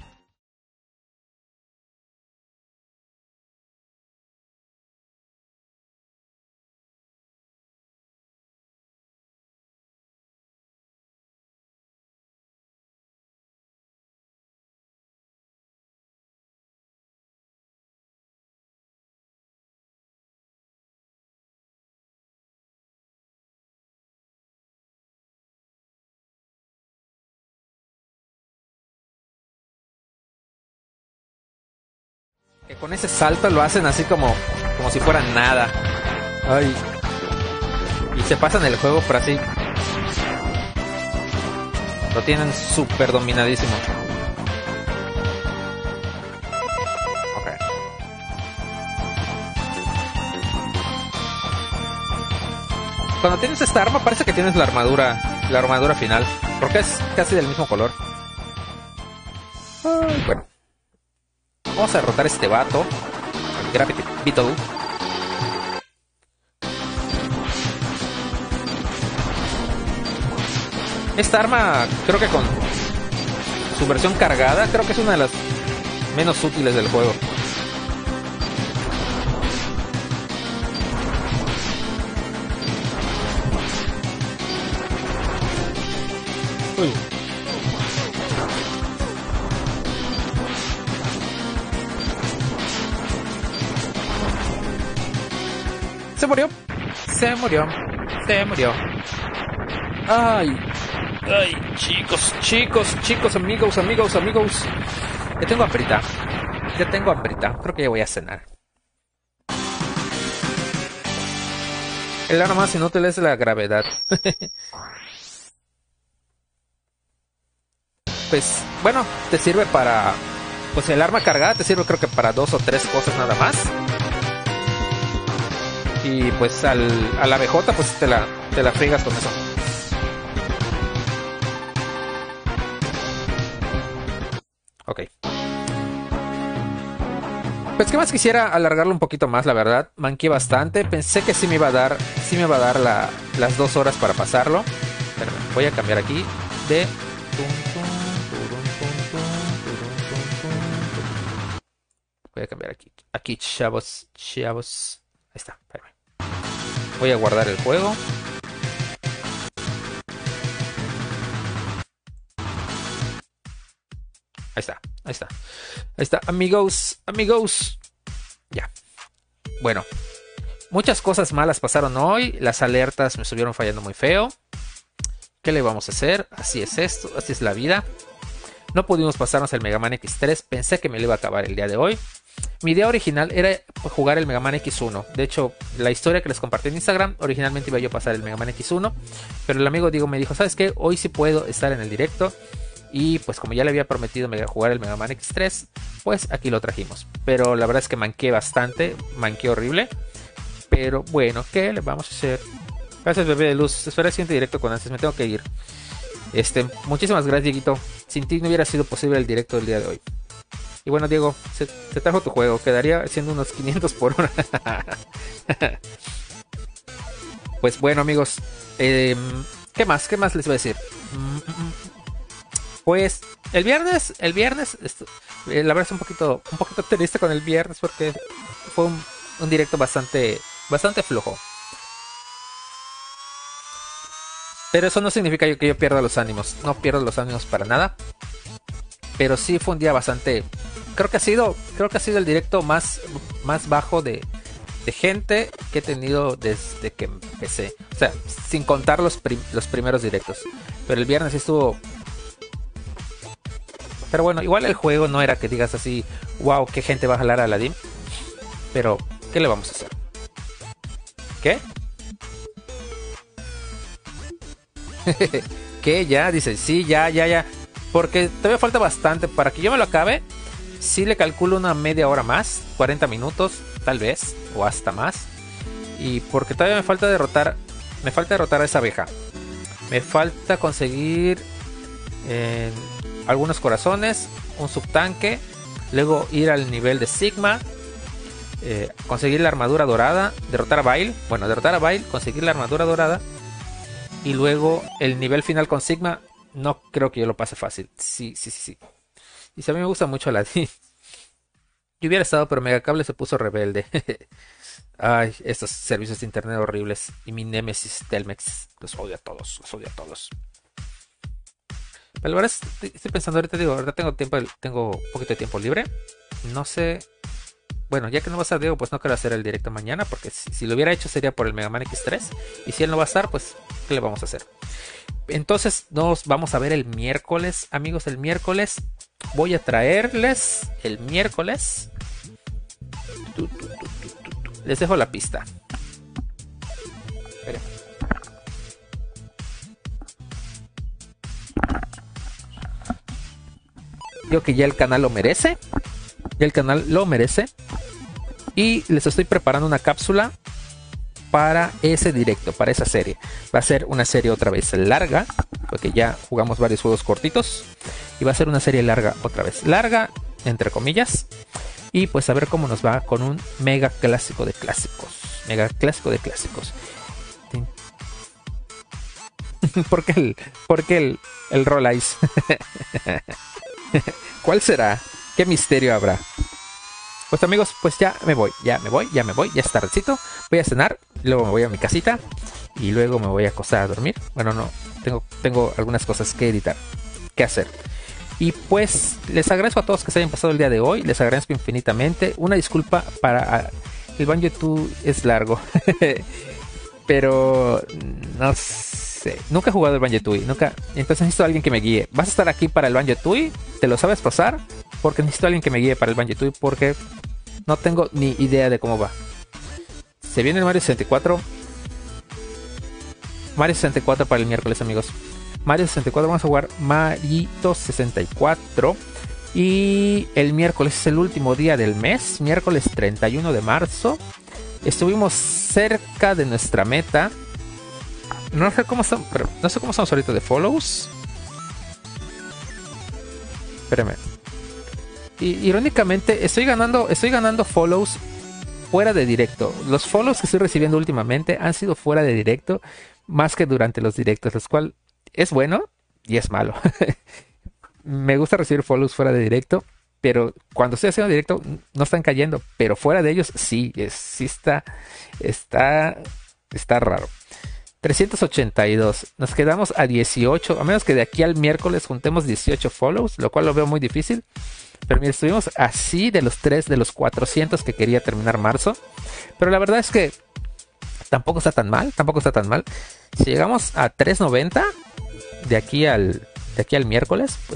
Que con ese salto lo hacen así como, como si fuera nada. Ay. Y se pasan el juego por así. Lo tienen súper dominadísimo. Ok. Cuando tienes esta arma parece que tienes la armadura, la armadura final. Porque es casi del mismo color. Ay, bueno. Vamos a derrotar a este vato. Al Gravity Beetle. Esta arma, creo que con su versión cargada, creo que es una de las menos útiles del juego. Uy. Se murió. Se murió. Se murió. Ay. Ay, chicos, chicos, chicos, amigos, amigos, amigos. Ya tengo hambrita. Ya tengo hambrita. Creo que ya voy a cenar. El arma más inútil es la gravedad. Pues, bueno, te sirve para... Pues el arma cargada te sirve creo que para dos o tres cosas nada más. Y pues al, a la B J pues te la, te la friegas con eso. Ok. Pues que más quisiera alargarlo un poquito más, la verdad. Manqué bastante. Pensé que sí me iba a dar. Sí me va a dar la, las dos horas para pasarlo. Pero voy a cambiar aquí de. Voy a cambiar aquí. Aquí, chavos. Chavos. Ahí está. Espérame. Voy a guardar el juego. Ahí está, ahí está. Ahí está, amigos, amigos. Ya. Bueno. Muchas cosas malas pasaron hoy. Las alertas me estuvieron fallando muy feo. ¿Qué le vamos a hacer? Así es esto, así es la vida. no pudimos pasarnos el Mega Man X tres. Pensé que me lo iba a acabar el día de hoy. Mi idea original era jugar el Mega Man X uno. De hecho, la historia que les compartí en Instagram, originalmente iba yo a pasar el Mega Man X uno. Pero el amigo Diego me dijo, ¿sabes qué? Hoy sí puedo estar en el directo. Y pues como ya le había prometido jugar el Mega Man X tres, pues aquí lo trajimos. Pero la verdad es que manqué bastante, manqué horrible. Pero bueno, ¿qué le vamos a hacer? Gracias, bebé de luz. Espera el siguiente directo con antes, me tengo que ir. Este, muchísimas gracias, Dieguito. Sin ti no hubiera sido posible el directo del día de hoy. Y bueno, Diego, se, te trajo tu juego. Quedaría siendo unos quinientos por hora. Pues bueno, amigos. Eh, ¿Qué más? ¿Qué más les voy a decir? Pues el viernes, el viernes, esto, eh, la verdad es un poquito, un poquito triste con el viernes porque fue un, un directo bastante, bastante flojo. Pero eso no significa que yo pierda los ánimos. No pierdo los ánimos para nada. Pero sí fue un día bastante. Creo que ha sido. Creo que ha sido el directo más, más bajo de, de gente que he tenido desde que empecé. O sea, sin contar los, prim, los primeros directos. Pero el viernes sí estuvo. Pero bueno, igual el juego no era que digas así, wow, qué gente va a jalar a Aladdin. Pero, ¿qué le vamos a hacer? ¿Qué? ¿Qué? Ya, dice, sí, ya, ya, ya. Porque todavía falta bastante. Para que yo me lo acabe, sí le calculo una media hora más, cuarenta minutos, tal vez, o hasta más. Y porque todavía me falta derrotar, me falta derrotar a esa abeja. Me falta conseguir eh, algunos corazones, un subtanque, luego ir al nivel de Sigma, eh, conseguir la armadura dorada, derrotar a Bail, bueno, derrotar a Bail, conseguir la armadura dorada. Y luego el nivel final con Sigma, no creo que yo lo pase fácil. Sí, sí, sí, sí. Y si a mí me gusta mucho la D. Yo hubiera estado, pero Megacable se puso rebelde. Ay, estos servicios de internet horribles. Y mi némesis Telmex. Los odio a todos, los odio a todos. Pero la verdad estoy, estoy pensando ahorita, digo, ahorita tengo tiempo, tengo un poquito de tiempo libre. No sé. Bueno, ya que no va a estar Diego, pues no quiero hacer el directo mañana. Porque si, si lo hubiera hecho sería por el Mega Man X tres. Y si él no va a estar, pues, ¿qué le vamos a hacer? Entonces nos vamos a ver el miércoles. Amigos, el miércoles voy a traerles el miércoles. Tu, tu, tu, tu, tu, tu. Les dejo la pista. Esperen. Digo que ya el canal lo merece. Ya el canal lo merece. Y les estoy preparando una cápsula para ese directo, para esa serie. Va a ser una serie otra vez larga, porque ya jugamos varios juegos cortitos. Y va a ser una serie larga otra vez. Larga, entre comillas. Y pues a ver cómo nos va con un mega clásico de clásicos. Mega clásico de clásicos. ¿Por qué el, por qué el, el Roll Ice? ¿Cuál será? ¿Qué misterio habrá? Pues amigos, pues ya me voy, ya me voy, ya me voy, ya es tardecito. Voy a cenar, luego me voy a mi casita y luego me voy a acostar a dormir. Bueno, no, tengo, tengo algunas cosas que editar, que hacer. Y pues les agradezco a todos que se hayan pasado el día de hoy, les agradezco infinitamente. Una disculpa para... El Banjo-Tooie es largo, pero no sé, nunca he jugado el Banjo-Tooie, nunca. Entonces necesito a alguien que me guíe. ¿Vas a estar aquí para el Banjo-Tooie? ¿Te lo sabes pasar? Porque necesito a alguien que me guíe para el Banjo-Tooie porque no tengo ni idea de cómo va. Se viene el Mario sesenta y cuatro. Mario sesenta y cuatro para el miércoles, amigos. Mario sesenta y cuatro, vamos a jugar Mario sesenta y cuatro. Y el miércoles es el último día del mes, miércoles treinta y uno de marzo. Estuvimos cerca de nuestra meta. No sé cómo estamos, pero no sé cómo estamos ahorita de follows. Espérame. Y, irónicamente, estoy ganando, estoy ganando follows fuera de directo. Los follows que estoy recibiendo últimamente han sido fuera de directo, más que durante los directos, lo cual es bueno y es malo. Me gusta recibir follows fuera de directo, pero cuando estoy haciendo directo no están cayendo, pero fuera de ellos sí, es, sí está, está, está raro. trescientos ochenta y dos, nos quedamos a dieciocho, a menos que de aquí al miércoles juntemos dieciocho follows, lo cual lo veo muy difícil. Pero mira, estuvimos así de los tres de los cuatrocientos que quería terminar marzo. Pero la verdad es que tampoco está tan mal, tampoco está tan mal. Si llegamos a trescientos noventa de aquí al, de aquí al miércoles, pues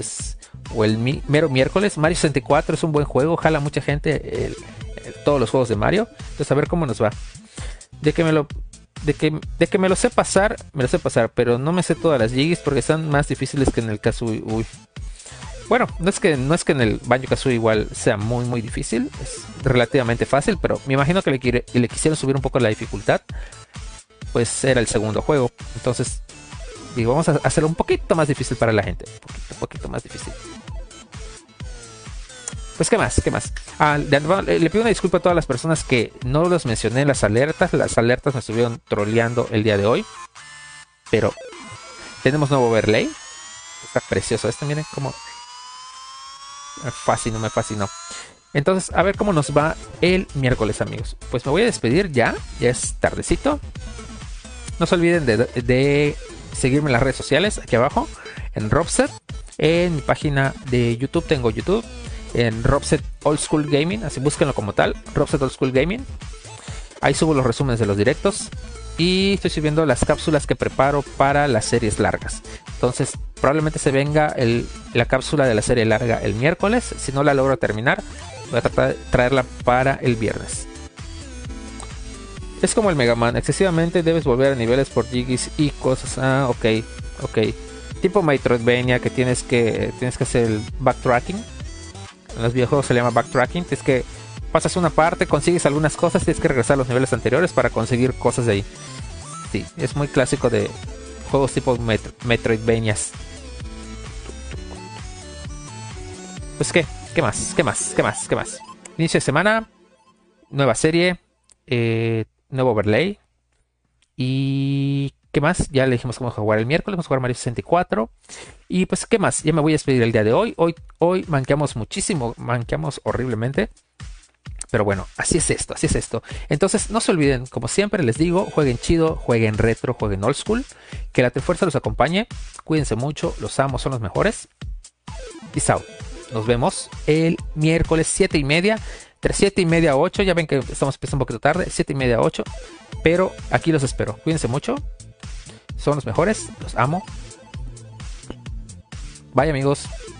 o el mi mero miércoles. Mario sesenta y cuatro es un buen juego, jala mucha gente el, el, todos los juegos de Mario. Entonces a ver cómo nos va. De que me lo de que, de que me lo sé pasar, me lo sé pasar, pero no me sé todas las jiggies porque están más difíciles que en el Kazooie. Uy. Bueno, no es que no es que en el Banjo-Kazooie igual sea muy muy difícil, es relativamente fácil, pero me imagino que le, le quisieron subir un poco la dificultad. Pues era el segundo juego, entonces digo, vamos a hacerlo un poquito más difícil para la gente, un poquito, un poquito más difícil. Pues qué más, qué más. Ah, de, bueno, le pido una disculpa a todas las personas que no los mencioné en las alertas. Las alertas me estuvieron troleando el día de hoy, pero tenemos nuevo overlay. Está precioso este, miren cómo me fascinó, me fascinó. Entonces, a ver cómo nos va el miércoles, amigos. Pues me voy a despedir ya, ya es tardecito. No se olviden de, de seguirme en las redes sociales, aquí abajo, en Robset. En mi página de YouTube tengo YouTube, en Robset Old School Gaming, así búsquenlo como tal, Robset Old School Gaming. Ahí subo los resúmenes de los directos y estoy subiendo las cápsulas que preparo para las series largas. Entonces, probablemente se venga el, la cápsula de la serie larga el miércoles. Si no la logro terminar, voy a tratar de traerla para el viernes. Es como el Mega Man, excesivamente debes volver a niveles por jiggies y cosas. Ah, ok, ok. Tipo Metroidvania que tienes que tienes que hacer el backtracking. En los videojuegos se le llama backtracking. Es que pasas una parte, consigues algunas cosas, tienes que regresar a los niveles anteriores para conseguir cosas de ahí. Sí, es muy clásico de juegos tipo Metro, Metroidvanias. Pues qué, qué más, qué más, qué más, qué más. Inicio de semana, nueva serie, eh, nuevo overlay. Y ¿qué más? Ya le dijimos cómo jugar el miércoles, vamos a jugar Mario sesenta y cuatro. Y pues, ¿qué más? Ya me voy a despedir el día de hoy. Hoy, hoy manqueamos muchísimo, manqueamos horriblemente. Pero bueno, así es esto, así es esto. Entonces, no se olviden, como siempre les digo, jueguen chido, jueguen retro, jueguen old school. Que la Trifuerza los acompañe. Cuídense mucho, los amo, son los mejores. Peace out. Nos vemos el miércoles siete y media. Entre siete y media a ocho. Ya ven que estamos empezando un poquito tarde. siete y media a ocho. Pero aquí los espero. Cuídense mucho. Son los mejores. Los amo. Bye, amigos.